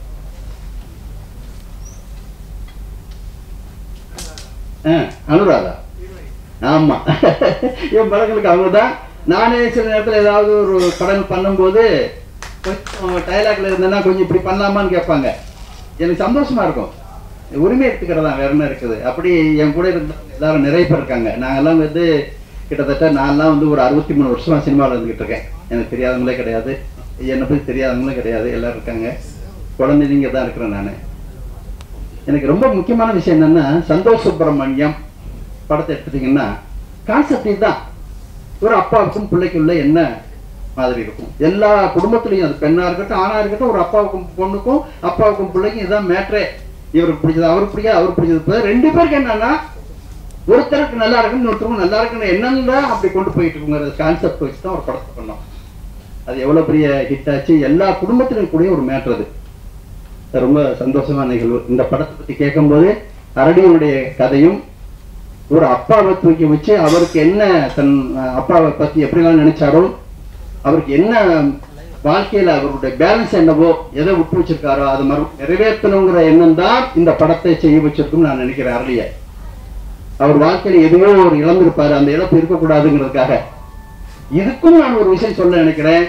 அனுராதா, ஆமா, என் படங்களுக்கு அவங்க தான். நானே சில நேரத்தில் ஏதாவது ஒரு படம் பண்ணும்போது கொஞ்சம் டைலாக்ல இருந்தேன்னா கொஞ்சம் இப்படி பண்ணலாமான்னு கேட்பாங்க. எனக்கு சந்தோஷமா இருக்கும், உரிமை எடுத்துக்கிறதா, வேற என்ன இருக்குது. அப்படி என் கூட இருந்த எல்லாரும் நிறைய பேர் இருக்காங்க. நாங்கெல்லாம் வந்து கிட்டத்தட்ட நான்லாம் வந்து ஒரு 63 வருஷமா சினிமாவில் இருந்துகிட்டு இருக்கேன். எனக்கு தெரியாதவங்களே கிடையாது, என்னை பற்றி தெரியாதவங்களும் கிடையாது, எல்லாரும் இருக்காங்க. குழந்தைங்க தான் இருக்கிறேன் நான். எனக்கு ரொம்ப முக்கியமான விஷயம் என்னன்னா, சந்தோஷ் சுப்பிரமணியம் படத்தை எடுத்துட்டீங்கன்னா கான்செப்ட் இதுதான். ஒரு அப்பாவுக்கும் பிள்ளைக்குள்ள என்ன மாதிரி இருக்கும், எல்லா குடும்பத்திலையும், அது பெண்ணா இருக்கட்டும் ஆணா இருக்கட்டும், ஒரு அப்பாவுக்கும் பொண்ணுக்கும் அப்பாவுக்கும் பிள்ளைக்கும் இதுதான் மேட்ரே. இவருக்கு பிடிச்சது அவருக்கு பிடிக்காது, அவருக்கு பிடிச்சது. 2 பேருக்கு என்னன்னா, ஒருத்தருக்கு நல்லா இருக்குன்னு இன்னொருத்தருக்கும் நல்லா இருக்குன்னு என்னன்னு அப்படி கொண்டு போயிட்டு இருக்குங்கிற கான்செப்ட் வச்சு தான் ஒரு படத்தை பண்ணோம். அது எவ்வளவு பெரிய ஹிட் ஆச்சு, எல்லா குடும்பத்திலும் கூட ஒரு மேட்ரு. அது ரொம்ப சந்தோஷமான நிகழ்வு. இந்த படத்தை பத்தி கேட்கும்போது அரடியனுடைய கதையும், ஒரு அப்பாவை தூக்கி வச்சு அவருக்கு என்ன தன் அப்பாவை பத்தி எப்படிலாம் நினைச்சாரோ, அவருக்கு என்ன வாழ்க்கையில அவருடைய பேலன்ஸ் என்னவோ, எதை விட்டு வச்சிருக்காரோ அதை நிறைவேற்றணுங்கிற எண்ணம் தான் இந்த படத்தை செய்ய வச்சிருக்கும் நான் நினைக்கிறேன். அரளிய அவர் வாழ்க்கையில எதுவோ ஒரு இழந்திருப்பாரு, அந்த இழப்பு இருக்கக்கூடாதுங்கிறதுக்காக. இதுக்கும் நான் ஒரு விஷயம் சொல்ல நினைக்கிறேன்.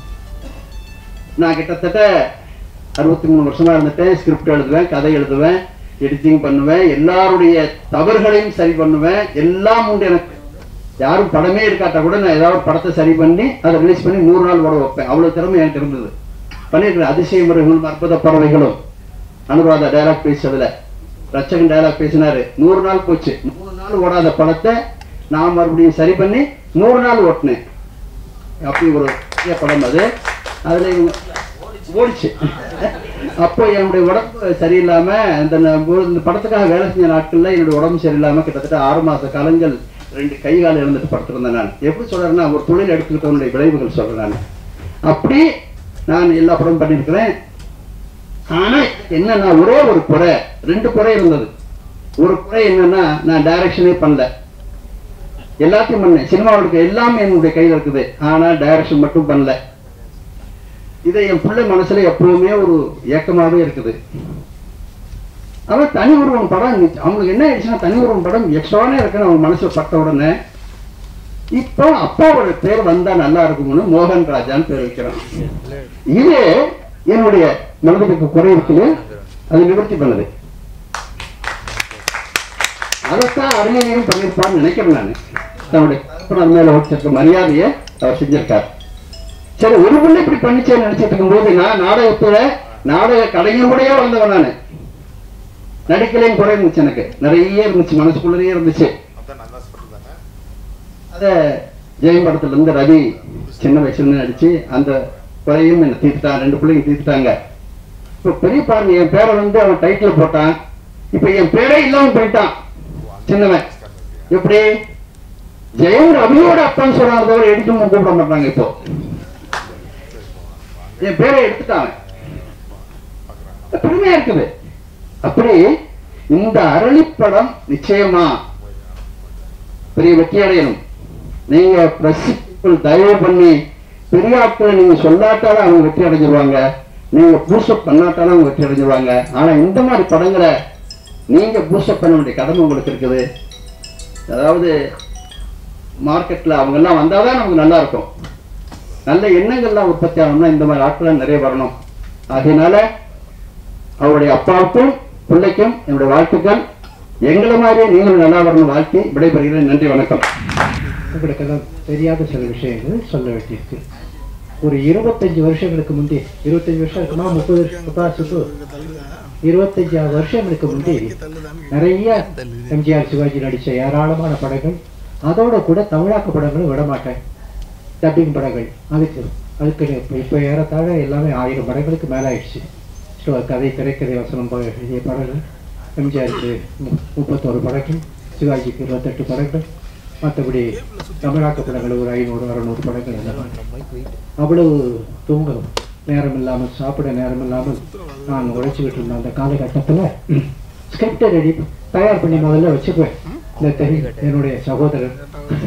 நான் கிட்டத்தட்ட 63 வருஷமா இருந்துட்டேன். ஸ்கிரிப்ட் எழுதுவேன், கதை எழுதுவேன், எடிட்டிங் பண்ணுவேன், எல்லாருடைய தவறுகளையும் சரி பண்ணுவேன், எல்லாம் உண்டு எனக்கு. யாரும் படமே இருக்காட்டா கூட நான் ஏதாவது படத்தை சரி பண்ணி அதை ரிலீஸ் பண்ணி 100 நாள் ஓட வைப்பேன். அவ்வளவு திறமை எனக்கு இருந்தது. பண்ணியிருக்கிறேன். அதிசய முறைகளும் அற்புத பறவைகளும் அனுராதா டைலாக் பேசுறதுல ரச்சகன் டைலாக் பேசினாரு. 100 நாள் போச்சு. 3 நாள் ஓடாத படத்தை நான் மறுபடியும் சரி பண்ணி 100 நாள் ஓட்டினேன். அப்படி ஒரு படம் அது. அதுல ஓடிச்சு. அப்போ என்னுடைய உடம்பு சரியில்லாம இந்த படத்துக்காக வேலை செஞ்ச நாட்கள்ல என்னுடைய உடம்பு சரியில்லாம கிட்டத்தட்ட 6 மாச காலங்கள் 2 கை கால் இழந்துட்டு படுத்திருந்தேன். நான் எப்படி சொல்றேன்னா, ஒரு தொழில் எடுத்துக்கிட்டவனுடைய விளைவுகள் சொல்றேன் நான். அப்படி நான் எல்லா படமும் பண்ணியிருக்கிறேன். ஆனா என்னன்னா, ஒரே ஒரு குறை, 2 குறை இருந்தது. ஒரு குறை என்னன்னா, நான் டைரக்ஷனே பண்ணல. எல்லாத்தையும் பண்ணேன், சினிமாவுக்கு எல்லாமே என்னுடைய கையில் இருக்குது, ஆனா டைரக்ஷன் மட்டும் பண்ணல. இதை என் பிள்ளை மனசுல எப்பவுமே ஒரு ஏக்கமாவே இருக்குது. அவன் தனி ஒருவன் படம் அவங்களுக்கு என்ன ஆயிடுச்சுன்னா, தனி ஒருவன் படம் எக்ஸ்ட்ரானே இருக்குன்னு அவங்க மனசுல பட்ட உடனே இப்போ அப்பாவோட பேர் வந்தா நல்லா இருக்கும்னு மோகன் ராஜான்னு பேர் வைக்கிறான். இது என்னுடைய மனதுக்கு குறை இருக்குது, அது நிவர்த்தி பண்ணுது. அதைத்தான் அறிஞரையும் பண்ணியிருப்பான்னு நினைக்கிறேன் நான். தன்னுடைய மேல வச்சிருக்க மரியாதையை அவர் செஞ்சிருக்கார். சரி, ஒரு பிள்ளை இப்படி பண்ணிச்சேன்னு நினைச்சிட்டு இருக்கும்போது, நான் நாடகத்தோட நாடக கலைஞருடையே வந்தவன். நான் நடிக்கலையும் குறை இருந்துச்சு, எனக்கு நிறைய இருந்துச்சு, மனசுக்குள்ளே இருந்துச்சு. அத ஜெயம் படத்துல இருந்து ரவி சின்ன வயசுல நடிச்சு அந்த குறையும் என்ன தீர்த்துட்டான். 2 பிள்ளைங்க தீர்த்துட்டாங்க. இப்போ பெரிய பாருங்க, என் பேரை வந்து அவன் டைட்டில் போட்டான், இப்ப என் பேரே இல்லாம போயிட்டான் சின்னவன். எப்படி ஜெயம் ரவியோட அப்பான்னு சொன்னார், எடுத்து கூப்பிட மாட்டாங்க. இப்போ என் பேரை எடுத்துட்டாங்க, பெருமையா இருக்குது. அப்படி இந்த அரளிப்படம் நிச்சயமா பெரிய வெற்றி அடையணும். நீங்க பிரஸ் தயவு பண்ணி பெரிய ஆட்களை நீங்க சொல்லாட்டாலும் அவங்க வெற்றி அடைஞ்சிருவாங்க, நீங்க பூஸ்டப் பண்ணாட்டாலும் அவங்க வெற்றி அடைஞ்சிருவாங்க. ஆனா இந்த மாதிரி படங்களை நீங்க பூஸ்டப் பண்ண வேண்டிய கடமை உங்களுக்கு இருக்குது. அதாவது மார்க்கெட்ல அவங்க எல்லாம் வந்தாதான் நமக்கு நல்லா இருக்கும். நல்ல எண்ணங்கள்லாம் உற்பத்தி ஆகணும்னா இந்த மாதிரி ஆட்கள் நிறைய வரணும். அதனால அவருடைய அப்பாவுக்கும் பிள்ளைக்கும் என்னுடைய வாழ்த்துக்கள். எங்களை மாதிரியே நீங்களும் நல்லா வரணும் வாழ்க்கை. விடைபெறுகிறேன். நன்றி, வணக்கம். உங்களுக்கெல்லாம் தெரியாத சில விஷயங்கள் சொல்ல வேண்டியிருக்கு. ஒரு 25 வருஷங்களுக்கு முந்தைய 25 வருஷம் இருக்குமா, 30 வருஷம், 25 வருஷங்களுக்கு முந்தைய நிறைய எம்ஜிஆர் சிவாஜி நடிச்ச ஏராளமான படங்கள், அதோட கூட தமிழாக்க படங்களும் விட மாட்டேன். டப்பிங் படங்கள் அதுக்கு இப்போ ஏறத்தாழ எல்லாமே 1000 படங்களுக்கு மேலே ஆயிடுச்சு. கதை, திரைக்கதை, வசனம் எழுதிய படங்கள். எம்ஜிஆருக்கு 31 படங்கள், சிவாஜிக்கு 28 படங்கள், மற்றபடி தமிழாக்க படங்கள் ஒரு 500-600 படங்கள். எல்லாம் அவ்வளவு தூங்க நேரம் இல்லாமல், சாப்பிட நேரம் இல்லாமல் நான் உழைச்சிக்கிட்டு இருந்தேன். அந்த காலகட்டத்தில் ஸ்கிரிப்டை ரெடி தயார் பண்ணி முதல்ல வச்சுக்குவேன். இந்த என்னுடைய சகோதரர்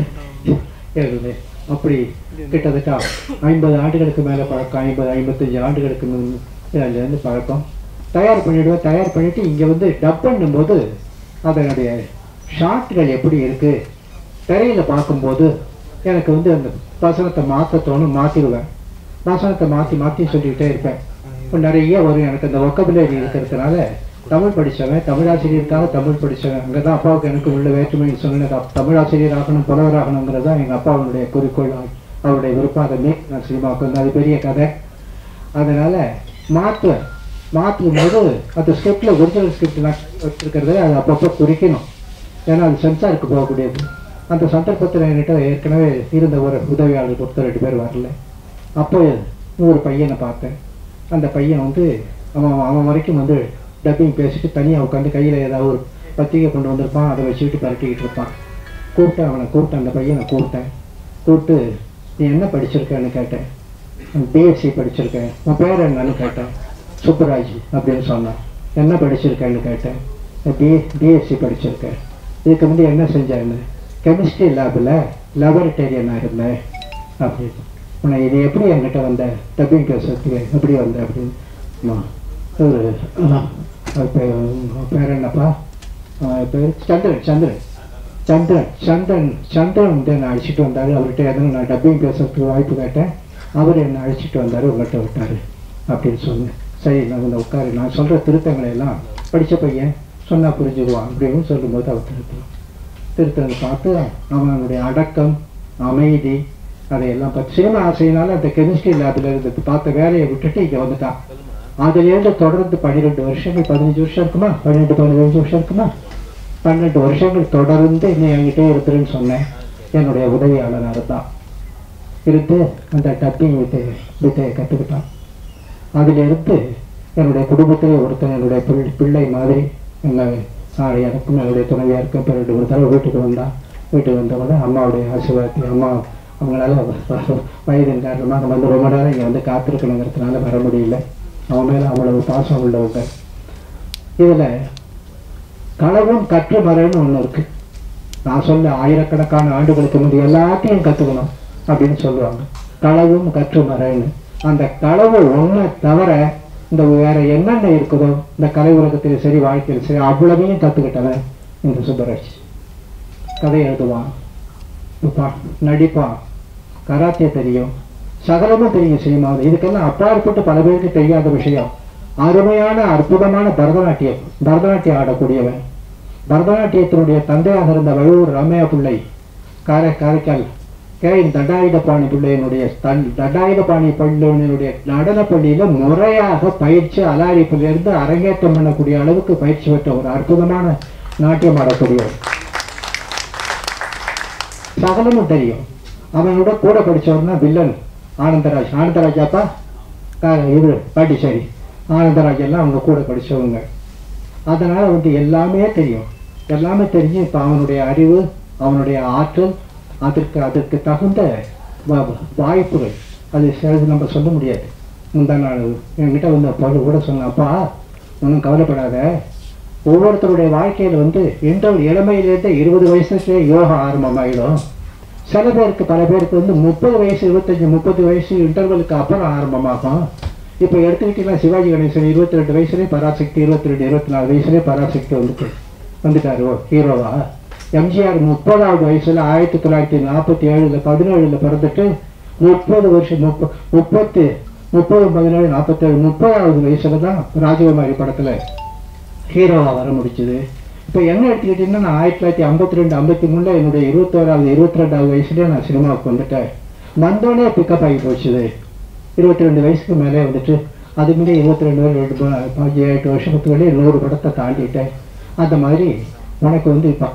எழுது. அப்படி கிட்டத்தட்ட 50 ஆண்டுகளுக்கு மேலே பழக்கம், 50-55 ஆண்டுகளுக்கு அதுலேருந்து பழக்கம். தயார் பண்ணிவிடுவேன். தயார் பண்ணிவிட்டு இங்கே வந்து டப் பண்ணும்போது அதனுடைய ஷார்ட்கள் எப்படி இருக்குது திரையில் பார்க்கும்போது எனக்கு வந்து அந்த வசனத்தை மாற்ற தோணும், மாற்றிடுவேன். வசனத்தை மாற்றி சொல்லிக்கிட்டே இருப்பேன். இப்போ நிறைய வரும். எனக்கு அந்த ஒக்கபிலரி இருக்கிறதுனால தமிழ் படித்தவன், தமிழாசிரியருக்காக தமிழ் படித்தவன். அங்கே தான் அப்பாவுக்கு எனக்கு உள்ள வேற்றுமை சொன்னது. தமிழாசிரியர் ஆகணும், புலவர் ஆகணுங்கிறது தான் எங்கள் அப்பாவுடைய குறிக்கோள், அவருடைய விருப்பம். அதை நான் சினிமாவுக்கு வந்து அது பெரிய கதை. அதனால் மாற்றும் போது அந்த ஸ்கிரிப்டில் ஒரிஜினல் ஸ்கிரிப்ட்லாம் வச்சுருக்கிறது அதை அப்பப்போ குறிக்கணும். ஏன்னா அது சென்சாருக்கு போகக்கூடியது. அந்த சந்தர்ப்பத்தில் என்கிட்ட ஏற்கனவே இருந்த ஒரு உதவியாளர் ஒருத்தர் 2 பேர் வரல. அப்போ ஒரு பையனை பார்த்தேன். அந்த பையன் வந்து அவன் வரைக்கும் வந்து டப்பிங் பேசிட்டு தனியாக உட்காந்து கையில் ஏதாவது ஒரு பத்திரிகை கொண்டு வந்திருப்பான், அதை வச்சுக்கிட்டு பரட்டிக்கிட்டு இருப்பான். கூப்பிட்டு அந்த பையனை கூப்பிட்டு நீ என்ன படிச்சிருக்கேன்னு கேட்டேன். பிஎஸ்சி படிச்சிருக்கேன். உன் பேர் என்னன்னு கேட்டேன். சுப்பராஜ் அப்படின்னு சொன்னான். என்ன படிச்சிருக்கேன்னு கேட்டேன். பிஎஸ்சி படிச்சிருக்கேன். இதுக்கு முந்தைய என்ன செஞ்சேன்னு, கெமிஸ்ட்ரி லேபில் லேபரட்டரியனாக இருந்தேன் அப்படின்னு. உன்னை இது எப்படி என்கிட்ட வந்த டப்பிங் பேசுறதுக்கு எப்படி வந்த அப்படின்னு. ஒரு பேர் என்னப்பா, பேர் சந்திரன் வந்து என்னை அழைச்சிட்டு வந்தார். அவர்கிட்ட எதனா நான் டப்பிங் பேசுறதுக்கு வாய்ப்பு கேட்டேன். அவர் என்னை அழைச்சிட்டு வந்தார், உங்கள்கிட்ட விட்டார் அப்படின்னு சொன்னேன். சரி, நான் வந்து உட்காரு, நான் சொல்கிற திருத்தங்களை எல்லாம் படித்த பையன் சொன்னால் புரிஞ்சுக்குவான் அப்படின்னு சொல்லும்போது அவர் திருத்தங்களை பார்த்து அவனுடைய அடக்கம், அமைதி, அதையெல்லாம் பார்த்து சினிமா ஆசையினால அந்த கெமிஸ்ட்ரி லேபில் இருந்து பார்த்த வேலையை விட்டுட்டு இங்கே வந்துட்டான். அதுலேருந்து தொடர்ந்து 12 வருஷங்கள், 15 வருஷம் இருக்குமா, 12-15 வருஷம் இருக்குமா, 12 வருஷங்கள் தொடர்ந்து இன்னும் என்கிட்டே இருக்குதுன்னு சொன்னேன். என்னுடைய உதவியாளராக தான் இருந்து அந்த டப்பிங் வித்தையை கற்றுக்கிட்டான். அதிலிருந்து என்னுடைய குடும்பத்திலே ஒருத்தன் என்னுடைய பிள்ளை மாதிரி எனக்கும் என்னுடைய துணைவியாருக்கும் இப்போ 2-3 தடவை வீட்டுக்கு வந்தான். வீட்டுக்கு வந்தவொடனே அம்மாவுடைய ஆசீர்வாதத்தை, அம்மா அவங்களால வயதின் காரணமாக வந்து ரொம்ப நேரம் இங்கே வந்து காத்திருக்கணுங்கிறதுனால வர முடியல. அவன் மேலே அவ்வளவு பாசம் உள்ளவங்க. இதில் களவும் கற்று மறைன்னு ஒன்று இருக்குது. நான் சொல்ல ஆயிரக்கணக்கான ஆண்டுகளுக்கு முந்தைய எல்லாத்தையும் கற்றுக்கணும் அப்படின்னு சொல்லுவாங்க. களவும் கற்று மறைன்னு. அந்த களவு ஒன்றை தவிர இந்த வேற என்னென்ன இருக்குதோ இந்த கலை உலகத்தில் சரி, வாழ்க்கையில் சரி, அவ்வளவையும் கற்றுக்கிட்டவன் இந்த சுப்பராஜ். கதை எழுதுவான், நடிப்பான், கராத்தே தெரியும், சகலமும் தெரியும் சினிமாவில். இதுக்கெல்லாம் அப்பாற்பட்டு பல பேருக்கு தெரியாத விஷயம், அருமையான அற்புதமான பரதநாட்டியம் ஆடக்கூடியவன். பரதநாட்டியத்தினுடைய தந்தையாக இருந்த வழுவூர் ராமையா பிள்ளை, காரைக்கால் தண்டாயுதபாணி பிள்ளையினுடைய தண்டாயுதபாணி பிள்ளையினுடைய நடன பள்ளியில் முறையாக பயிற்சி, அலாரிப்பிலிருந்து அரங்கேற்றம் பண்ணக்கூடிய அளவுக்கு பயிற்சி பெற்ற ஒரு அற்புதமான நாட்டியம் ஆடக்கூடியவர். சகலமும் தெரியும். அவனோட கூட படித்தவர்னா வில்லன் ஆனந்தராஜ். ஆனந்தராஜாப்பா இது பாட்டிச்சேரி. ஆனந்தராஜ் எல்லாம் அவங்க கூட படித்தவங்க. அதனால் வந்து எல்லாமே தெரியும். எல்லாமே தெரிஞ்சு இப்போ அவனுடைய அறிவு, அவனுடைய ஆற்றல், அதற்கு தகுந்த வாய்ப்புகள் அது சிலது நம்ம சொல்ல முடியாது. முந்தா நாள் என்கிட்ட வந்து அப்போ கூட சொன்னப்பா ஒன்றும் கவலைப்படாத, ஒவ்வொருத்தருடைய வாழ்க்கையில் வந்து இளமையிலேருந்து 20 வயசுலேயே யோகா ஆரம்பமாகிடும். சில பேருக்கு பல பேருக்கு வந்து 30 வயசு 25-30 வயசு இன்டர்வலுக்கு அப்புறம் ஆரம்பமாகும். இப்போ எடுத்துக்கிட்டீங்கன்னா சிவாஜி கணேசன் 22 வயசுலேயே பராசக்தி, 22-24 வயசுலேயே பராசக்தி வந்துட்டாரு ஹீரோவா. எம்ஜிஆர் 30வது வயசுல 1947 17 பிறந்துட்டு 30 வருஷம் 30 17 47 30வது வயசுல தான் ராஜகுமாரி படத்துல ஹீரோவா வர முடிச்சுது. இப்போ என்ன எடுத்துக்கிட்டீங்கன்னா நான் 1952-53 என்னுடைய 21வது 22வது வயசுலேயே நான் சினிமாவுக்கு வந்துட்டேன். வந்தோடனே பிக்கப் ஆகி போச்சுது. 22 வயசுக்கு மேலே வந்துட்டு அதுக்கு முன்னாடி 22 வருஷத்துக்கு வெளியே 100 படத்தை தாண்டிட்டேன். அந்த மாதிரி உனக்கு வந்து இப்போ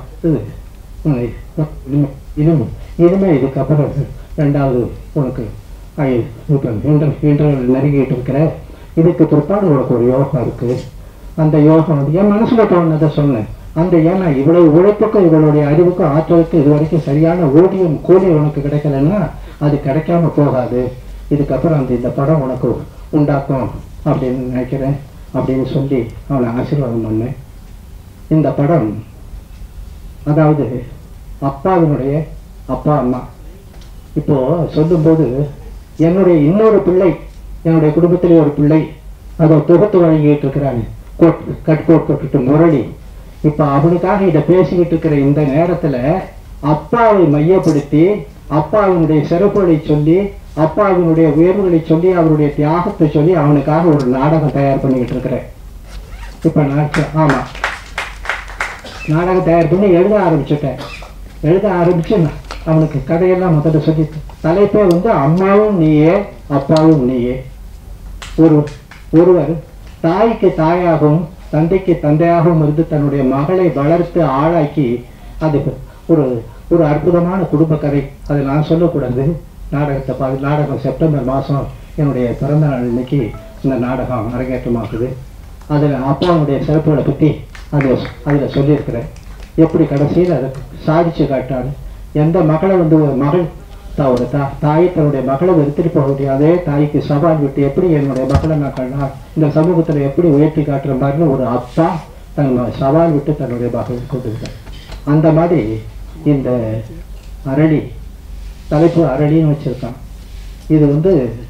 இனிமே இதுக்கப்புறம் 2வது உனக்கு இன்டர்வல் நெருங்கிட்டு இருக்கிற, இதுக்கு பிற்பாடு உனக்கு ஒரு யோகம் இருக்குது. அந்த யோகம் வந்து என் மனசில் தோணுனதை சொன்னேன். அந்த ஏன்னா இவ்வளவு உழைப்புக்கும் இவளுடைய அறிவுக்கும் ஆற்றலுக்கும் இது வரைக்கும் சரியான ஊதியம் கூலி உனக்கு கிடைக்கலன்னா அது கிடைக்காம போகாது. இதுக்கப்புறம் இந்த படம் உனக்கு உண்டாக்கும் அப்படின்னு நினைக்கிறேன் அப்படின்னு சொல்லி அவனை ஆசீர்வாதம் பண்ணேன். இந்த படம் அதாவது அப்பாவினுடைய அப்பா அம்மா இப்போ சொல்லும்போது என்னுடைய இன்னொரு பிள்ளை, என்னுடைய குடும்பத்திலே ஒரு பிள்ளை அதை தொகுத்து வழங்கிட்டு இருக்கிறாங்க, கட்கோட் போட்டுட்டு முரளி. இப்போ அவனுக்காக இதை பேசிக்கிட்டு இருக்கிற இந்த நேரத்தில் அப்பாவை மையப்படுத்தி அப்பாவினுடைய சிறப்புகளை சொல்லி அப்பாவினுடைய உயர்வுகளை சொல்லி அவருடைய தியாகத்தை சொல்லி அவனுக்காக ஒரு நாடகம் தயார் பண்ணிக்கிட்டு இருக்கிறேன். இப்போ நான் ஆமாம் நாடகம் தயார் பண்ணி எழுத ஆரம்பிச்சுட்டேன். எழுத ஆரம்பிச்சு அவனுக்கு கதையெல்லாம் முதல்ல சொல்லி தலைப்பே வந்து அம்மாவும் நீயே அப்பாவும் நீயே. ஒருவர் தாய்க்கு தாயாகவும் தந்தைக்கு தந்தையாகவும் இருந்து தன்னுடைய மகளை வளர்த்து ஆளாக்கி அது ஒரு அற்புதமான குடும்ப கதை. அதை நான் சொல்லக்கூடாது. நாடகம் செப்டம்பர் மாதம் என்னுடைய பிறந்த நாள் இன்னைக்கு இந்த நாடகம் அரங்கேற்றமாகுது. அதில் அப்பாவுடைய சிறப்புகளை பற்றி அதில் சொல்லியிருக்கிறேன். எப்படி கடைசியில் அதை சாதிச்சு காட்டாரு. எந்த மகளை வந்து ஒரு மகள் ஒரு தாய் தன்னுடைய மகளை வெறுத்துட்டு போக முடியும். அதே தாய்க்கு சவால் விட்டு எப்படி என்னுடைய மகளை நான் இந்த சமூகத்தில் எப்படி உயர்த்தி காட்டுற மாதிரின்னு ஒரு அப்பா தன் சவால் விட்டு தன்னுடைய மகளை கொண்டிருக்கார். அந்த மாதிரி இந்த அரளி தலைப்பு அரளின்னு வச்சிருக்கான். இது வந்து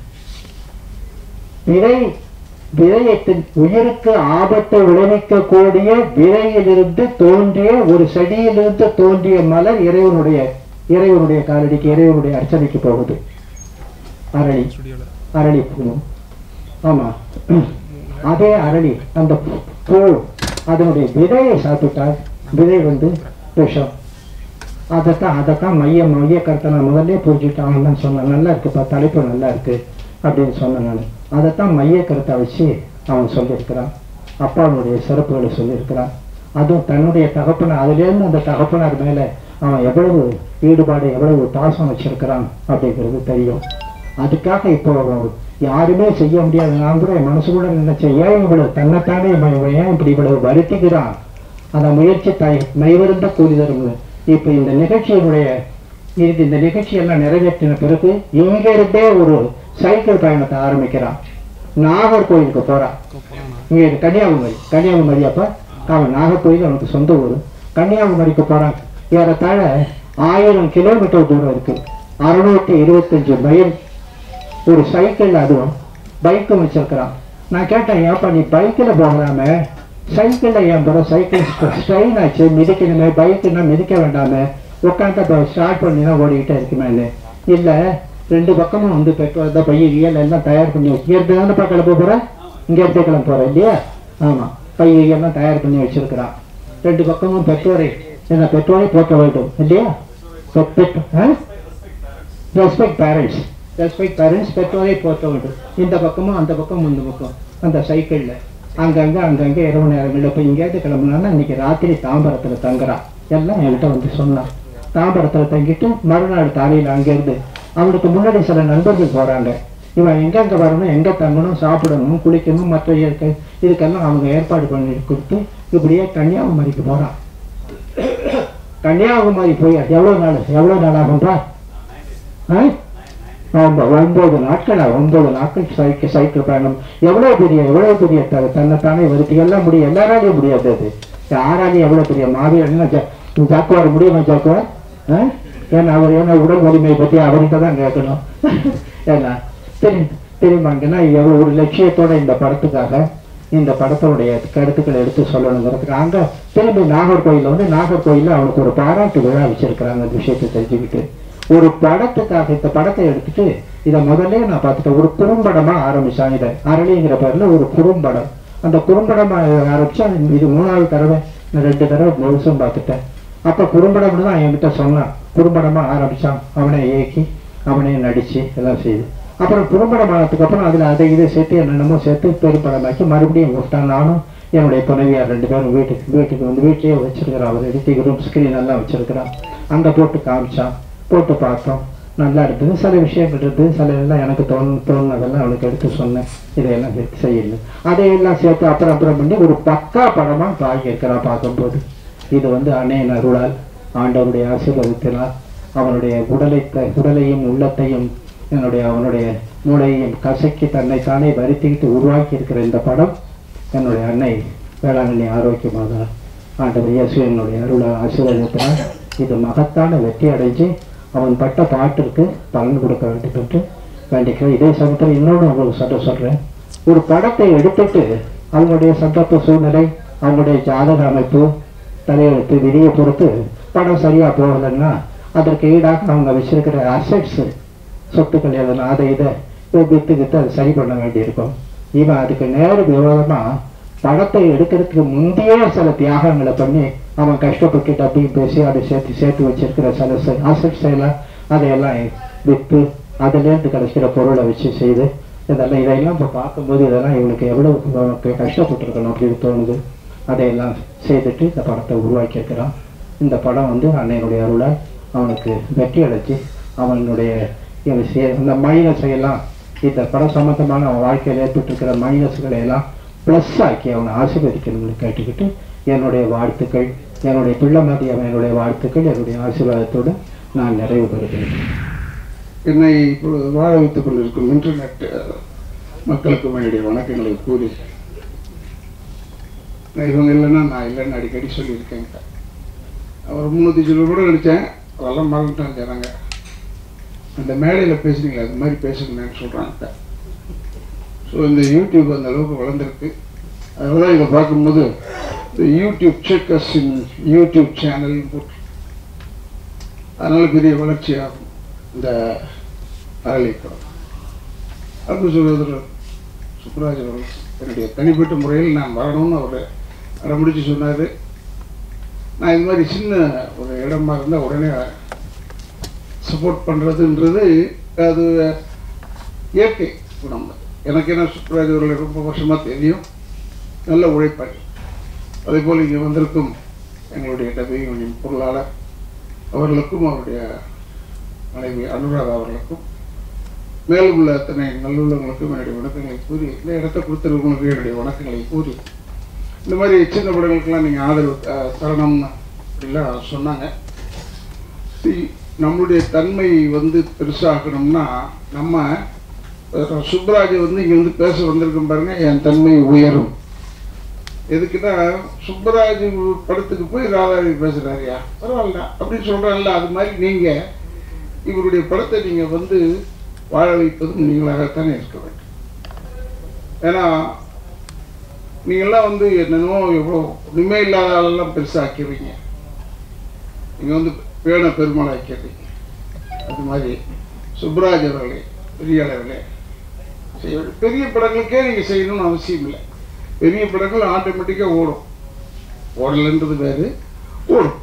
விதையத்தின் உயிருக்கு ஆபத்தை விளைவிக்கக்கூடிய விதையிலிருந்து தோன்றிய ஒரு செடியிலிருந்து தோன்றிய மலர் இறைவனுடைய காலடிக்கு இறைவனுடைய அர்ச்சனைக்கு போகுது. அரளி பூ. ஆமா அதே அரளி அந்த பூ அதனுடைய விதையை சாப்பிட்டால் விதை வந்து விஷம். அதைத்தான் மைய கருத்தை நான் முதல்ல புரிஞ்சுட்டு அவன் தான் சொன்னான். நல்லா இருக்குப்பா தலைப்பு நல்லா இருக்கு அப்படின்னு சொன்னேன் நான். அதைத்தான் மைய கருத்தை வச்சு அவன் சொல்லியிருக்கிறான். அப்பாவுடைய சிறப்புகளை சொல்லியிருக்கிறான். அதுவும் தன்னுடைய தகப்பனார் அதுலேருந்து அந்த தகப்பனார் மேலே அவன் எவ்வளவு ஈடுபாடு எவ்வளவு பாசம் வச்சிருக்கிறான் அப்படிங்கிறது தெரியும். அதுக்காக இப்போ யாருமே செய்ய முடியாது. நான் கூட என் மனசு கூட நினைச்சேன், ஏன் இவ்வளவு தன்னைத்தானே ஏன் இப்படி இவ்வளவு வருத்திக்கிறான், அந்த முயற்சி மைவருந்த கூலி தரும். இப்போ இந்த நிகழ்ச்சியெல்லாம் நிறைவேற்றின பிறகு இங்கிருந்தே ஒரு சைக்கிள் பயணத்தை ஆரம்பிக்கிறான். நாகர்கோயிலுக்கு போறான். இங்கே கன்னியாகுமரி அப்ப அவன் நாகர்கோயில் அவனுக்கு சொந்த ஊர். கன்னியாகுமரிக்கு போறான். ஏறத்தாழ 1000 கிலோமீட்டர் தூரம் இருக்கு. 625 மைல் ஒரு சைக்கிள், அதுவும் பைக்கும் வச்சிருக்கிறான். நான் கேட்டேன், ஏப்பா நீ பைக்கில் போகலாமே, சைக்கிளில் ஏன் போகிற, சைக்கிள் ஸ்ட்ரெயின் ஆச்சு மிதிக்கணுமே, பைக்குன்னா மிதிக்க வேண்டாமே, உட்காந்து ஸ்டார்ட் பண்ணினா ஓடிக்கிட்டே இருக்குமே. இல்லை 2 பக்கமும் வந்து பெட்ரோல் தான் பையல் எல்லாம் தயார் பண்ணி இங்கேருந்து தானேப்பா கிளம்ப போகிறேன், இங்கேருந்து கிளம்ப போகிறேன் இல்லையா. ஆமாம் பையெல்லாம் தயார் பண்ணி வச்சிருக்கிறான். 2 பக்கமும் பெட்ரோலை போட்ட வேண்டும் இல்லையா. ரெஸ்பெக்ட் பேரண்ட்ஸ் பெட்ரோலை போட்ட வேண்டும். இந்த பக்கமும் அந்த பக்கம் இந்த பக்கம் அந்த சைக்கிளில் அங்கங்கே இரவு நேரங்களில் இப்போ இங்கேருந்து கிளம்புனான்னா இன்னைக்கு ராத்திரி தாம்பரத்தில் தங்குறான். எல்லாம் என்கிட்ட வந்து சொன்னான். தாம்பரத்தில் தங்கிட்டு மறுநாள் காலையில் அங்கேருந்து அவனுக்கு முன்னாடி சில நண்பர்கள் போகிறாங்க. இவன் எங்கெங்கே வரணும், எங்கே தங்கணும், சாப்பிடணும், குளிக்கணும், மற்ற இதுக்கெல்லாம் அவங்க ஏற்பாடு பண்ணி கொடுத்து இப்படியே கன்னியாகுமரிக்கு போகிறான். கன்னியாகுமரி போய் எவ்வளோ நாள் ஆகும்ப்பா? 9 நாட்கள் சைக்கிள் பயணம். எவ்வளோ பெரிய தன்னைத்தானே வருத்தி எல்லாம் முடியும். எல்லாராலையும் முடியாது. அது யாராலையும் எவ்வளோ பெரிய மாவீரன்னா ஜாக்குவார் முடியுமா? ஜாக்குவார் ஏன்னா அவர் ஏன்னா உடல் வலிமையை பற்றி அவர்கிட்ட தான் கேட்கணும். ஏன்னா தெரியுமாங்கன்னா எவ்வளோ ஒரு லட்சியத்தோட இந்த படத்துக்காக இந்த படத்தினுடைய கருத்துக்களை எடுத்து சொல்லணுங்கிறதுக்கு அங்கே திரும்பி நாகர்கோயிலில் அவனுக்கு ஒரு பாராட்டு விழா வச்சிருக்கிறாங்க. அந்த விஷயத்தை தெரிஞ்சுக்கிட்டு ஒரு படத்துக்காக இந்த படத்தை எடுத்துட்டு இதை முதல்ல நான் பார்த்துட்டேன். ஒரு குறும்படமா ஆரம்பிச்சான். இதை அரளிங்கிற பேர்ல ஒரு குறும்படம். அந்த குறும்படமா ஆரம்பிச்சா இது 3வது தடவை, நான் 2 தடவை முழுசும் பார்த்துட்டேன். அப்ப குறும்படம்னு தான் என்கிட்ட சொன்னான். குறும்படமா ஆரம்பிச்சான். அவனை இயக்கி அவனே நடிச்சு எல்லாம் செய்து அப்புறம் குறும்படம் ஆனதுக்கு அப்புறம் அதுல அதை இதை சேர்த்து என்னென்னமோ சேர்த்து பெரும்படமாக்கி மறுபடியும் கூப்பிட்டான். நானும் என்னுடைய துணைவியார் 2 பேரும் வீட்டுக்கு வந்து வீட்லயே வச்சிருக்கிறான். அவர் எடிட்டிங் ரூம் ஸ்கிரீன் எல்லாம் வச்சிருக்கிறான். அங்க போட்டு காமிச்சான். போட்டு பார்த்தோம். நல்லா இருந்தது. சில விஷயங்கள் இருந்தது, சில எல்லாம் எனக்கு தோணுனதெல்லாம் அவனுக்கு எடுத்து சொன்னேன். இதையெல்லாம் செய்யணும். அதையெல்லாம் சேர்த்து அப்புறம் பண்ணி ஒரு பக்கா படமா பாக்கியிருக்கிறான். பார்க்கும்போது இது வந்து அன்னையின் அருளால் ஆண்டவருடைய ஆசீர்வாதத்தினால் அவனுடைய உடலையும் உள்ளத்தையும் அவனுடைய மூளையையும் கசக்கி தன்னைத்தானே வருத்திக்கிட்டு உருவாக்கி இருக்கிற இந்த படம் என்னுடைய அன்னை வேளாங்கண்ணி ஆரோக்கியமாக ஆண்டவர் இயேசு என்னுடைய அருளால் ஆசீர்வாதத்தினால் இது மகத்தான வெற்றி அடைஞ்சு அவன் பட்ட பாட்டிற்கு பலன் கொடுக்க வேண்டும் என்று வேண்டிக்கிறேன். இதே சமயத்தில் இன்னொன்று உங்களுக்கு சொல்றேன். ஒரு படத்தை எடுத்துட்டு அவங்களுடைய சந்தர்ப்ப சூழ்நிலை, அவங்களுடைய ஜாதக அமைப்பு, தலையெழுத்து, விதியை பொறுத்து படம் சரியா போகலைன்னா அதற்கு ஈடாக அவங்க வச்சிருக்கிற அசெட்ஸ், சொத்துக்கள் எதனா அதை இதை வித்துக்கிட்டு அதை சரி பண்ண வேண்டியிருக்கும். இவன் அதுக்கு நேர விரோதமா படத்தை எடுக்கிறதுக்கு முந்தைய சில தியாகங்களை பண்ணி அவன் கஷ்டப்பட்டு டப்பிங் பேசி அதை சேர்த்து வச்சிருக்கிற சில அசெட்ஸ் எல்லாம் அதையெல்லாம் விற்று அதிலேருந்து கிடைக்கிற பொருளை வச்சு செய்து இதையெல்லாம் இப்போ பார்க்கும்போது இதெல்லாம் இவனுக்கு எவ்வளவு கஷ்டப்பட்டுருக்கணும் அப்படின்னு தோணுது. அதையெல்லாம் செய்துட்டு இந்த படத்தை உருவாக்கி இருக்கிறான். இந்த படம் வந்து அன்னையினுடைய அருளால் அவனுக்கு வெற்றி அடைச்சி அவனுடைய இந்த மைனஸை எல்லாம் இந்த படம் சம்பந்தமான அவன் வாழ்க்கையில் ஏற்பட்டிருக்கிற மைனஸ்களை எல்லாம் ப்ளஸ் ஆக்கி அவனை ஆசீர்வதிக்கணும்னு கேட்டுக்கிட்டு என்னுடைய வாழ்த்துக்கள், என்னுடைய பிள்ளைமாதி அவனுடைய வாழ்த்துக்கள், என்னுடைய ஆசீர்வாதத்தோடு நான் நிறைவு பெறுகிறேன். என்னை இப்பொழுது வாழ வைத்துக் கொண்டிருக்கும் இன்டர்நெட் மக்களுக்கும் என்னுடைய வணக்கங்களை கூறி, இவங்க இல்லைன்னா நான் இல்லைன்னு அடிக்கடி சொல்லியிருக்கேங்க. அவர் 300 சில கூட நடித்தேன், அதெல்லாம் மறந்துட்டான் ஜனங்க. அந்த மேடையில் பேசுனீங்களே அது மாதிரி பேசுங்கன்னு சொல்கிறாங்க. ஸோ இந்த யூடியூப் அந்த அளவுக்கு வளர்ந்துருக்கு. அதனால தான் இதை பார்க்கும்போது இந்த YouTube checkers in YouTube channel போட்டு அதனால பெரிய வளர்ச்சியாகும் இந்த அறளைப்படம். அன்பு சகோதரர் சுப்ராஜ் அவர்கள் என்னுடைய தனிப்பட்ட முறையில் நான் வரணும்னு அவர் அடம்பிடிச்சு சொன்னார். நான் இது மாதிரி சின்ன ஒரு இடமா இருந்தால் உடனே சப்போர்ட் பண்ணுறதுன்றது அது இயற்கை குணம். எனக்கு என்ன சுப்ராஜ் அவர்களை ரொம்ப வருஷமாக தெரியும், நல்ல உழைப்பாளி. அதே போல் இங்கே வந்திருக்கும் எங்களுடைய டபிங் பொருளாளர் அவர்களுக்கும் அவருடைய மனைவி அனுராதா அவர்களுக்கும் மேலும் உள்ள அத்தனை நல்லுள்ளவங்களுக்கும் என்னுடைய வணக்கங்களை கூறி, இந்த இடத்த கொடுத்துருவங்களுக்கு என்னுடைய வணக்கங்களை கூறி, இந்த மாதிரி சின்ன படங்களுக்கெல்லாம் நீங்கள் ஆதரவு தரணும்னு அப்படிலாம் சொன்னாங்க. நம்மளுடைய தன்மை வந்து பெருசாகணும்னா நம்ம சுப்ராஜ் வந்து இங்கே வந்து பேச வந்திருக்கோம் பாருங்க, என் தன்மை உயரும். எதுக்குன்னா சுப்பராஜ் படத்துக்கு போய் ராதாவி பேசுகிறாரியா பரவாயில்ல அப்படின்னு சொல்கிறாங்கல்ல, அது மாதிரி நீங்கள் இவருடைய படத்தை நீங்கள் வந்து வாழ வைப்பதும் நீங்களாகத்தானே இருக்க வேண்டும். ஏன்னா நீங்கள்லாம் வந்து என்னென்னோ எவ்வளோ உண்மை இல்லாத ஆளெல்லாம் பெருசாக ஆக்கிடுவீங்க, நீங்கள் வந்து பேண பெருமாள் ஆக்கிடுறீங்க. அது மாதிரி சுப்ராஜ் அவர்களே பெரிய அளவில் செய்ய, பெரிய படங்களுக்கே நீங்கள் செய்யணும்னு அவசியம் இல்லை. பெரிய படங்கள் ஆட்டோமேட்டிக்காக ஓடும், ஓடலைன்றது வேறு, ஓடும்.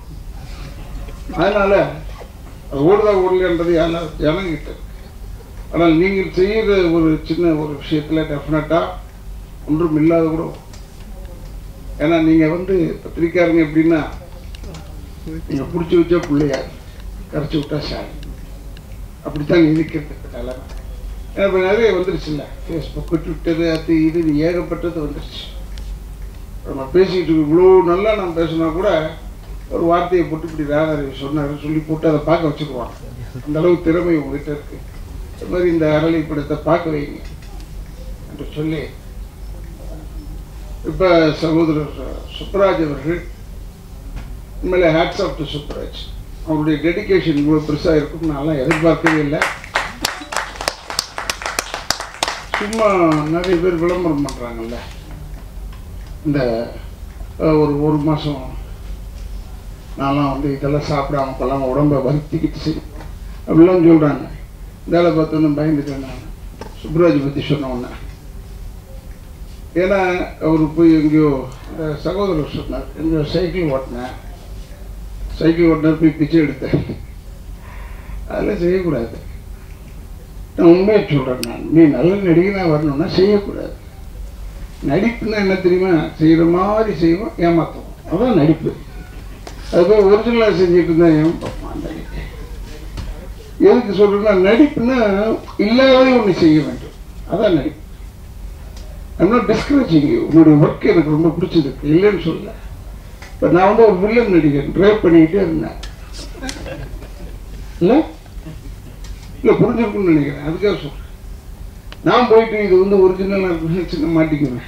அதனால் அது ஓடுதா ஓடலைன்றது ஜனங்கிட்ட இருக்கு. ஆனால் நீங்கள் செய்கிற ஒரு சின்ன ஒரு விஷயத்தில் டெஃபினட்டாக ஒன்றும் இல்லாத கூட. ஏன்னா நீங்கள் வந்து பத்திரிக்காரங்க எப்படின்னா, நீங்கள் பிடிச்சி வச்சா பிள்ளையார், கரைச்சி விட்டா சாரி, அப்படித்தான் இருக்கிறதுக்கு நிலைமை. இப்போ நிறைய வந்துருச்சுல்ல, ஃபேஸ்புக்கு, ட்விட்டரு, அது இது ஏகப்பட்டது வந்துருச்சு. நம்ம பேசிக்கிட்டு இவ்வளோ நல்லா நம்ம பேசினா கூட ஒரு வார்த்தையை போட்டு இப்படி வேற சொன்னார் சொல்லி போட்டு அதை பார்க்க வச்சுக்குவாங்க. அந்த அளவுக்கு திறமை உங்ககிட்ட இருக்கு. அது மாதிரி இந்த அரளி படத்தை பார்க்க வைங்க என்று சொல்லி, இப்போ சகோதரர் சுப்ராஜ் அவர்கள் உண்மையிலே ஹேட்ஸ் ஆஃப் டு சுப்ராஜ். அவருடைய டெடிகேஷன் இவ்வளோ பெருசாக இருக்கும்னு நான்லாம் எதிர்பார்க்கவே இல்லை. சும்மா நிறைய பேர் விளம்பரம் பண்ணுறாங்கல்ல, இந்த ஒரு மாதம் நான்லாம் வந்து இதெல்லாம் சாப்பிடாம கொள்ளாம உடம்பை வருத்திக்கிட்டு செய்யும் அப்படிலாம் சொல்கிறாங்க. வேலை பார்த்தோன்னு பயந்துட்டேன் நான் சுப்ராஜ் பற்றி சொன்ன உடனே. ஏன்னா அவர் போய் எங்கேயோ இந்த சகோதரர் சொன்னார், எங்கேயோ சைக்கிள் ஓட்டினார் போய் பிச்சை எடுத்தேன். அதெல்லாம் செய்யக்கூடாது. நான் உண்மையை சொல்கிறேன். நான் நீ நல்ல நடிகனாக வரணும்னா செய்யக்கூடாது. நடிப்புன்னா என்ன தெரியுமா? செய்கிற மாதிரி செய்வோம், ஏமாற்றுவோம், அதான் நடிப்பு. அது போய் ஒரிஜினலாக செஞ்சுட்டு இருந்தால் ஏமாப்பான் நடிப்பு. எதுக்கு சொல்கிறேன்னா, நடிப்புன்னா இல்லாதே ஒன்று செய்ய வேண்டும், அதான் நடிப்பு. I'm not discouraging you. உன்னுடைய ஒர்க் எனக்கு ரொம்ப பிடிச்சிருக்கு, இல்லைன்னு சொல்லல. இப்போ நான் வந்து ஒரு வில்லன் நடிகன், ட்ரைவ் பண்ணிக்கிட்டே இருந்தேன். இல்லை புரிஞ்சிருக்குன்னு நினைக்கிறேன், அதுக்காக சொல்கிறேன். நான் போயிட்டு இது வந்து ஒரிஜினலாக இருக்குன்னு மாட்டிக்குவேன்.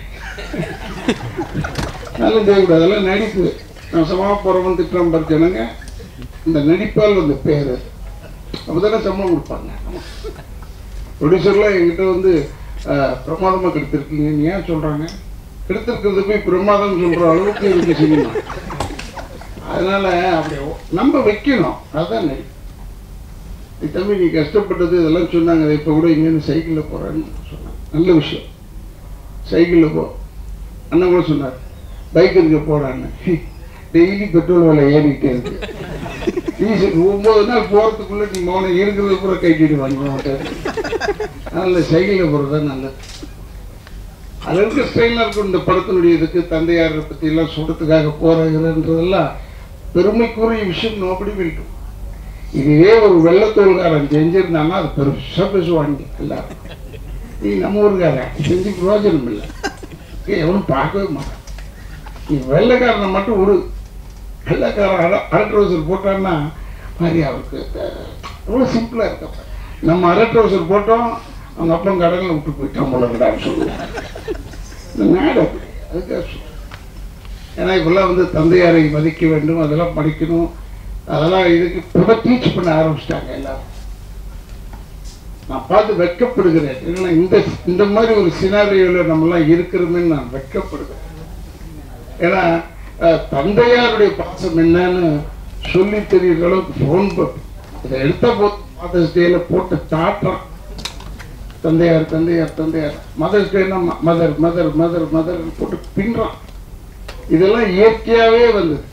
நல்லா செய்யக்கூடாது, அதெல்லாம் நடிப்பு. நான் சமமாக போகிறவன் திட்டம் பறிச்சனுங்க, இந்த நடிப்பால் வந்து பேர் அப்போதானே சம்பளம் கொடுப்பாங்க. ப்ரொடியூசர்லாம் என்கிட்ட வந்து பிரமாதமாக கெடுத்துருக்கீங்க, நீ ஏன் சொல்கிறாங்க? கெடுத்துருக்கிறது போய் பிரமாதம் சொல்கிற அளவுக்கு இருக்கு செய்யணும். அதனால் அப்படி நம்ம வைக்கணும், அதுதான் நடிப்பு. தம்பி நீ கஷ்டப்பட்டது இதெல்லாம் சொன்னாங்க. இப்போ கூட இங்கேருந்து சைக்கிளில் போகிறேன்னு சொன்னாங்க, நல்ல விஷயம். சைக்கிளில் போ. அண்ணன் கூட சொன்னார் பைக் இருக்க போடான்னு. டெய்லி பெட்ரோல் விலை ஏறிக்கிட்டே இருக்கு. டீசல் 9 நாள் போகிறதுக்குள்ளே நீ மௌனம் இருக்கிறத கூட கைட்டிட்டு வாங்க மாட்டேன். அதனால் சைக்கிளில் போகிறது தான் நல்லது. அதில் இருக்க ஸ்டைலாக இருக்கும். இந்த படத்தினுடைய இதுக்கு தந்தையாரை பற்றி எல்லாம் சொல்கிறதுக்காக போகிறதுன்றதெல்லாம் பெருமைக்குரிய விஷயம். நோபடி வேண்டும். இதுவே ஒரு வெள்ளத்தோல்காரன் செஞ்சிருந்தான்னா அது பெருசாக பேசுவாங்க எல்லாரும். நீ நம்ம ஊருக்காரன் செஞ்சு பிரயோஜனம் இல்லை, எவனும் பார்க்கவே மாட்டான். நீ வெள்ளைக்காரனை மட்டும் விடு. வெள்ளைக்காரன் அரை ட்ரௌசர் போட்டான்னா மாதிரி அவருக்கு எவ்வளோ சிம்பிளாக இருக்கப்ப. நம்ம அரை ட்ரௌசர் போட்டோம், அவங்க அப்பா கடலில் விட்டு போயிட்டான் போலடான்னு சொல்லுவாங்க. இந்த நாடு அப்படி. அதுக்காக சொல்லுவேன். ஏன்னா இப்பெல்லாம் வந்து தந்தையாரை மதிக்க வேண்டும், அதெல்லாம் படிக்கணும், அதெல்லாம் இதுக்கு இப்போ டீச் பண்ண ஆரம்பிச்சிட்டாங்க எல்லாரும். நான் பார்த்து வெட்கப்படுகிறேன். ஏன்னா இந்த மாதிரி ஒரு சினாரியோவில் நம்மளாம் இருக்கிறோமேன்னு நான் வெட்கப்படுகிறேன். ஏன்னா தந்தையாருடைய பாசம் என்னன்னு சொல்லி தெரியுற அளவுக்கு ஃபோன் இதை எடுத்த போது மதர்ஸ் டேல போட்டு தாட்டுறான். தந்தையார் தந்தையார் தந்தையார், மதர்ஸ் டேனா மதர் மதர் மதர் மதர் போட்டு பின்றான். இதெல்லாம் இயற்கையாகவே வந்தது.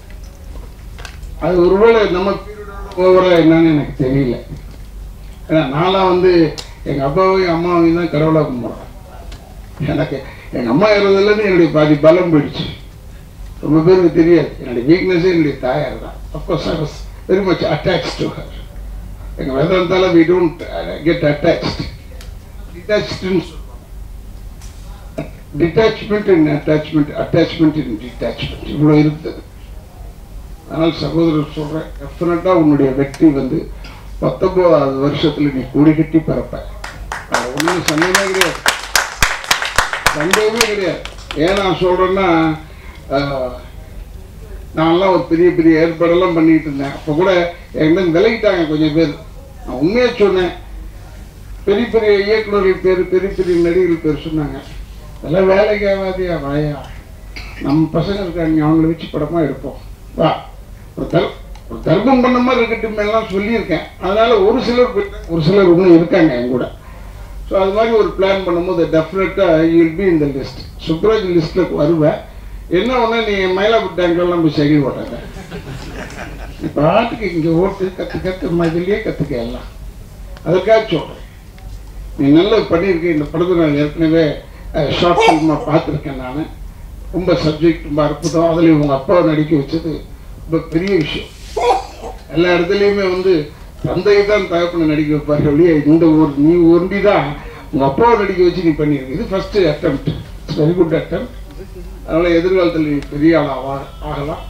அது ஒருவேளை நம்ம ஓவரா என்னன்னு எனக்கு தெரியல. ஏன்னா நான்லாம் வந்து எங்கள் அப்பாவையும் அம்மாவையும் தான் கடவுளாக கும்பிட்றேன். எனக்கு எங்கள் அம்மா இறந்ததுலேருந்து என்னுடைய பாதி பலம் போயிடுச்சு. ரொம்ப பேருக்கு தெரியாது. என்னுடைய வீக்னஸே என்னுடைய தாயார் தான். Of course I was very much attach to her. எங்கள் வேதாந்தால we don't get attached. Detachment in attachment, attachment in detachment, இவ்வளோ இருக்குது. அதனால் சகோதரர் சொல்கிறேன், டெஃபினட்டாக உன்னுடைய வெற்றி வந்து 19வது வருஷத்தில் நீ கூடி கட்டி பிறப்ப. அது ஒன்றும் சந்தேகமே கிடையாது, சந்தேகமே கிடையாது. ஏன் நான் சொல்கிறேன்னா, நான்லாம் ஒரு பெரிய பெரிய ஏற்பாடெல்லாம் பண்ணிக்கிட்டு இருந்தேன். அப்போ கூட என்கிட்ட விலகிட்டாங்க கொஞ்சம் பேர். நான் உண்மையாக சொன்னேன். பெரிய பெரிய இயக்குநர்கள் பேர், பெரிய பெரிய நடிகர்கள் பேர் சொன்னாங்க. அதெல்லாம் வேலைக்கு ஆகாதியா, வாயா, நம்ம பசங்க இருக்காங்க, அவங்கள வச்சு படமாக எடுப்போம், வா, ஒரு தர்மம் பண்ண மாதிரி இருக்கட்டும் எல்லாம் சொல்லியிருக்கேன். அதனால ஒரு சிலர் இன்னும் இருக்காங்க என் கூட. ஸோ அது மாதிரி ஒரு பிளான் பண்ணும்போது டெஃபினட்டாக யூ வில் பி இந்த லிஸ்ட். சுப்ராஜ் லிஸ்ட்டில் வருவேன். என்ன ஒன்று, நீ மயிலாப்பூர் டேங்கெல்லாம் போய் சைக்கிள் ஓட்டாங்க. நீ பாட்டுக்கு இங்கே ஓட்டு கற்று மதிலேயே கற்றுக்க எல்லாம். அதுக்காக சொல்கிறேன், நீ நல்லா பண்ணியிருக்க. இந்த படத்தை நான் ஏற்கனவே ஷார்ட் ஃபில்மாக பார்த்துருக்கேன். நான் ரொம்ப சப்ஜெக்ட் ரொம்ப அற்புதம். அதில் உங்கள் அப்பாவை நடிக்க வச்சது ரொம்ப பெரிய விஷயம். எல்லா இடத்துலையுமே வந்து தந்தையை தான் தகப்பனை நடிக்க வைப்பார்கள். இந்த ஒரு நீ ஒண்டி தான் உங்கள் அப்பாவை நடிக்க வச்சு நீ பண்ணியிருக்கு. இது first attempt, it's very good attempt. அதனால் எதிர்காலத்தில் நீ பெரிய ஆளாக ஆகலாம்.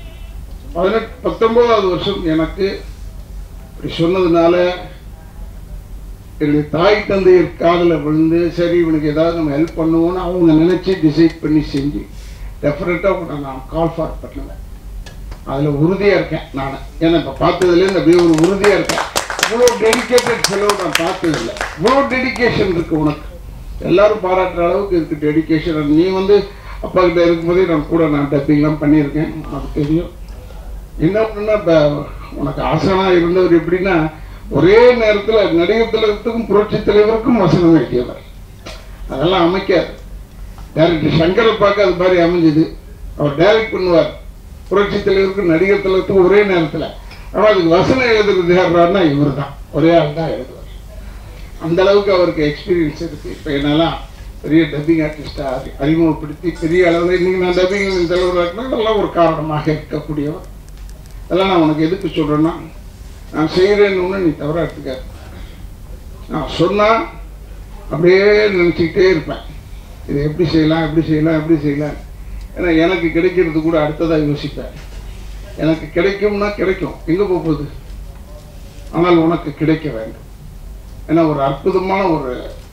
19வது வருஷம் எனக்கு இப்படி சொன்னதுனால என்னுடைய தாய் தந்தையர் காதில் விழுந்து சரி இவனுக்கு ஏதாவது நம்ம ஹெல்ப் பண்ணுவோன்னு அவங்க நினச்சி டிசைட் பண்ணி செஞ்சு டெஃபினட்டாக நான் கால் ஃபார் பண்ணுவேன். அதில் உறுதியாக இருக்கேன் நான். ஏன்னா இப்போ பார்த்ததுலேருந்து அப்படியே ஒரு உறுதியாக இருக்கேன். இவ்வளோ டெடிக்கேட்டட் செலவு நான் பார்த்ததில்லை. இவ்வளோ டெடிக்கேஷன் இருக்குது உனக்கு, எல்லாரும் பாராட்டுற அளவுக்கு இருக்குது டெடிக்கேஷன். நீ வந்து அப்பா கிட்ட இருக்கும்போதே நான் டப்பிங்லாம் பண்ணியிருக்கேன், உனக்கு தெரியும். என்ன பண்ணுன்னா இப்போ உனக்கு ஆசனாக இருந்தவர் எப்படின்னா ஒரே நேரத்தில் நடிகர் திலகத்துக்கும் புரட்சி தலைவருக்கும் வசனம் வைக்கிறவர். அதெல்லாம் அமைக்காது. டைரக்டர் சங்கரை பார்க்க அது மாதிரி அமைஞ்சது. அவர் டைரக்ட் பண்ணுவார் புரட்சி தலைவருக்கும் நடிகர் திலகத்துக்கும் ஒரே நேரத்தில். ஆனால் அதுக்கு வசனம் எழுதுறது யாருன்னா இவர் தான், ஒரே ஆள் தான் எழுதுவார். அந்த அளவுக்கு அவருக்கு எக்ஸ்பீரியன்ஸ் இருக்கு. இப்போ என்னெல்லாம் பெரிய டப்பிங் ஆர்டிஸ்டாக அறிமுகப்படுத்தி பெரிய அளவில் இன்னைக்கு நான் டப்பிங் தலைவராக இதெல்லாம் ஒரு காரணமாக இருக்கக்கூடியவர். அதெல்லாம் நான் உனக்கு எதுக்கு சொல்கிறேன்னா, நான் செய்கிறேன்னு ஒன்று நீ தவறாக எடுத்துக்காது. நான் சொன்னால் அப்படியே நினச்சிக்கிட்டே இருப்பேன், இதை எப்படி செய்யலாம் எப்படி செய்யலாம் எப்படி செய்யலாம். ஏன்னா எனக்கு கிடைக்கிறது கூட அடுத்ததாக யோசிப்பேன். எனக்கு கிடைக்கும்னா கிடைக்கும், எங்கே போகுது, ஆனால் உனக்கு கிடைக்க வேண்டும். ஏன்னா ஒரு அற்புதமான ஒரு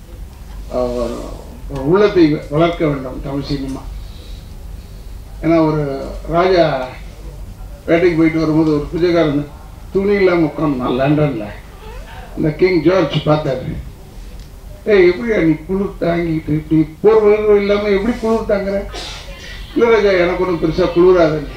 உள்ளத்தை வளர்க்க வேண்டும் தமிழ் சினிமா. ஏன்னா ஒரு ராஜா வேட்டைக்கு போயிட்டு வரும்போது ஒரு பிச்சைக்காரன் துணி இல்லாமல் உட்காந்தான் லண்டனில். இந்த கிங் ஜார்ஜ் பார்த்தாரு, எப்படியா நீ குளிர் தாங்கிட்டு இப்படி போர்வை இல்லாமல் எப்படி குளிர் தாங்குற? இல்லை ராஜா எனக்கு ஒன்றும் பெருசாக குளிராதுன்னு.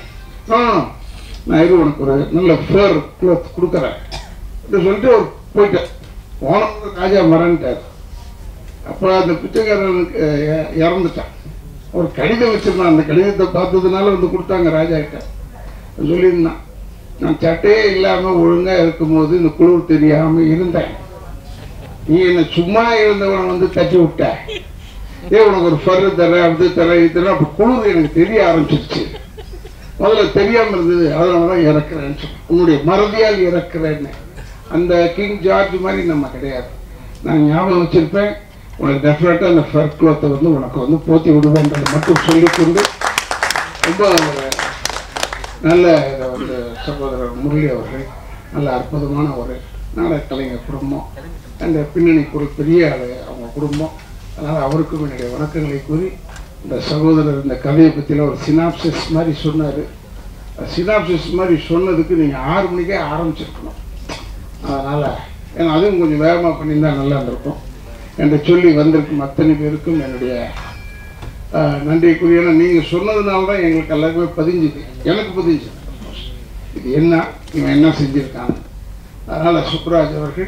நான் உனக்கு ஒரு நல்ல ஃபேர் க்ளோத் கொடுக்குறேன் அப்படின்னு சொல்லிட்டு அவர் போயிட்டேன். போனவங்க ராஜா மறந்துட்டார். அப்போ அந்த பிச்சைக்காரனுக்கு இறந்துட்டான். ஒரு கடிதம் வச்சிருந்தான், அந்த கடிதத்தை பார்த்ததுனால வந்து கொடுத்தாங்க ராஜா கிட்ட. சொல்லியிருந்தான், நான் சட்டையே இல்லாமல் ஒழுங்காக இருக்கும்போது இந்த குளிர் தெரியாமல் இருந்தேன், நீ என்னை சும்மா இருந்தவனை வந்து தட்டி விட்ட, உனக்கு ஒரு ஃபர்ரு தரேன் அப்படி தரேன் இது தரேன். அப்போ குளிர் எனக்கு தெரிய ஆரம்பிச்சிருச்சு, முதல்ல தெரியாமல் இருந்தது, அதனால தான் இறக்குறேன்னு சொன்னேன், உன்னுடைய மறதியால் இறக்குறேன்னு. அந்த கிங் ஜார்ஜ் மாதிரி நம்ம கிடையாது. நான் ஞாபகம் வச்சிருப்பேன், உனக்கு டெஃபினட்டாக அந்த ஃபர் க்ளோத்தை வந்து உனக்கு வந்து போத்தி விடுவேன்றதை மட்டும் சொல்லிக்கொண்டு ரொம்ப நல்ல இதை வந்து சகோதரர் முரளி அவர்கள் நல்ல அற்புதமான ஒரு நாடக கலைஞர் குடும்பம், அந்த பின்னணி குரல் பெரிய ஆள் அவங்க குடும்பம். அதனால் அவருக்கும் என்னுடைய வணக்கங்களை கூறி, இந்த சகோதரர் இந்த கதையை பற்றியில் ஒரு சினாப்சிஸ் மாதிரி சொன்னார். சினாப்சிஸ் மாதிரி சொன்னதுக்கு நீங்கள் 6 மணிக்கே ஆரம்பிச்சிருக்கணும். அதனால் ஏன்னா அதுவும் கொஞ்சம் வேகமாக பண்ணியிருந்தால் நல்லா இருந்திருக்கும் என்று சொல்லி வந்திருக்கும் அத்தனை பேருக்கும் என்னுடைய நன்றிக்குரிய. ஏன்னா நீங்கள் சொன்னதுனால தான் எங்களுக்கு எல்லாருக்குமே பதிஞ்சுது, எனக்கு பதிஞ்சு இது என்ன இவன் என்ன செஞ்சுருக்காங்க. அதனால் சுப்ராஜ் அவர்கள்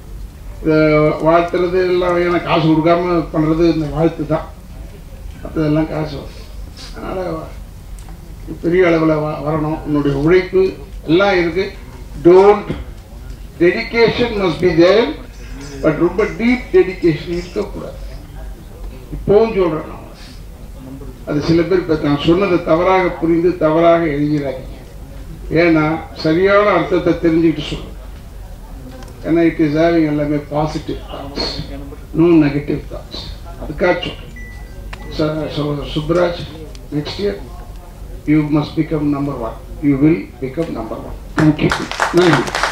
வாழ்த்துறது எல்லாம் ஏன்னா காசு கொடுக்காம பண்ணுறது இந்த வாழ்த்து தான், மற்றதெல்லாம் காசு வரும். அதனால் பெரிய அளவில் வரணும், உன்னுடைய உழைப்பு எல்லாம் இருக்குது. Don't dedication must be there, but ரொம்ப டீப் டெடிக்கேஷன் இருக்கக்கூடாது. இப்போவும் சொல்கிறேன் நான், அது சில பேர் இப்போ நான் சொன்னதை தவறாக புரிந்து தவறாக எழுதுகிறாங்க. ஏன்னா சரியான அர்த்தத்தை தெரிஞ்சுக்கிட்டு சொல்லுங்கள். ஏன்னா இட் இஸ் ஹேவிங் எல்லாமே positive thoughts, no negative thoughts. அதுக்காக சொல்கிறேன். Subraj, next year you must become number 1. You will become number 1. Thank you.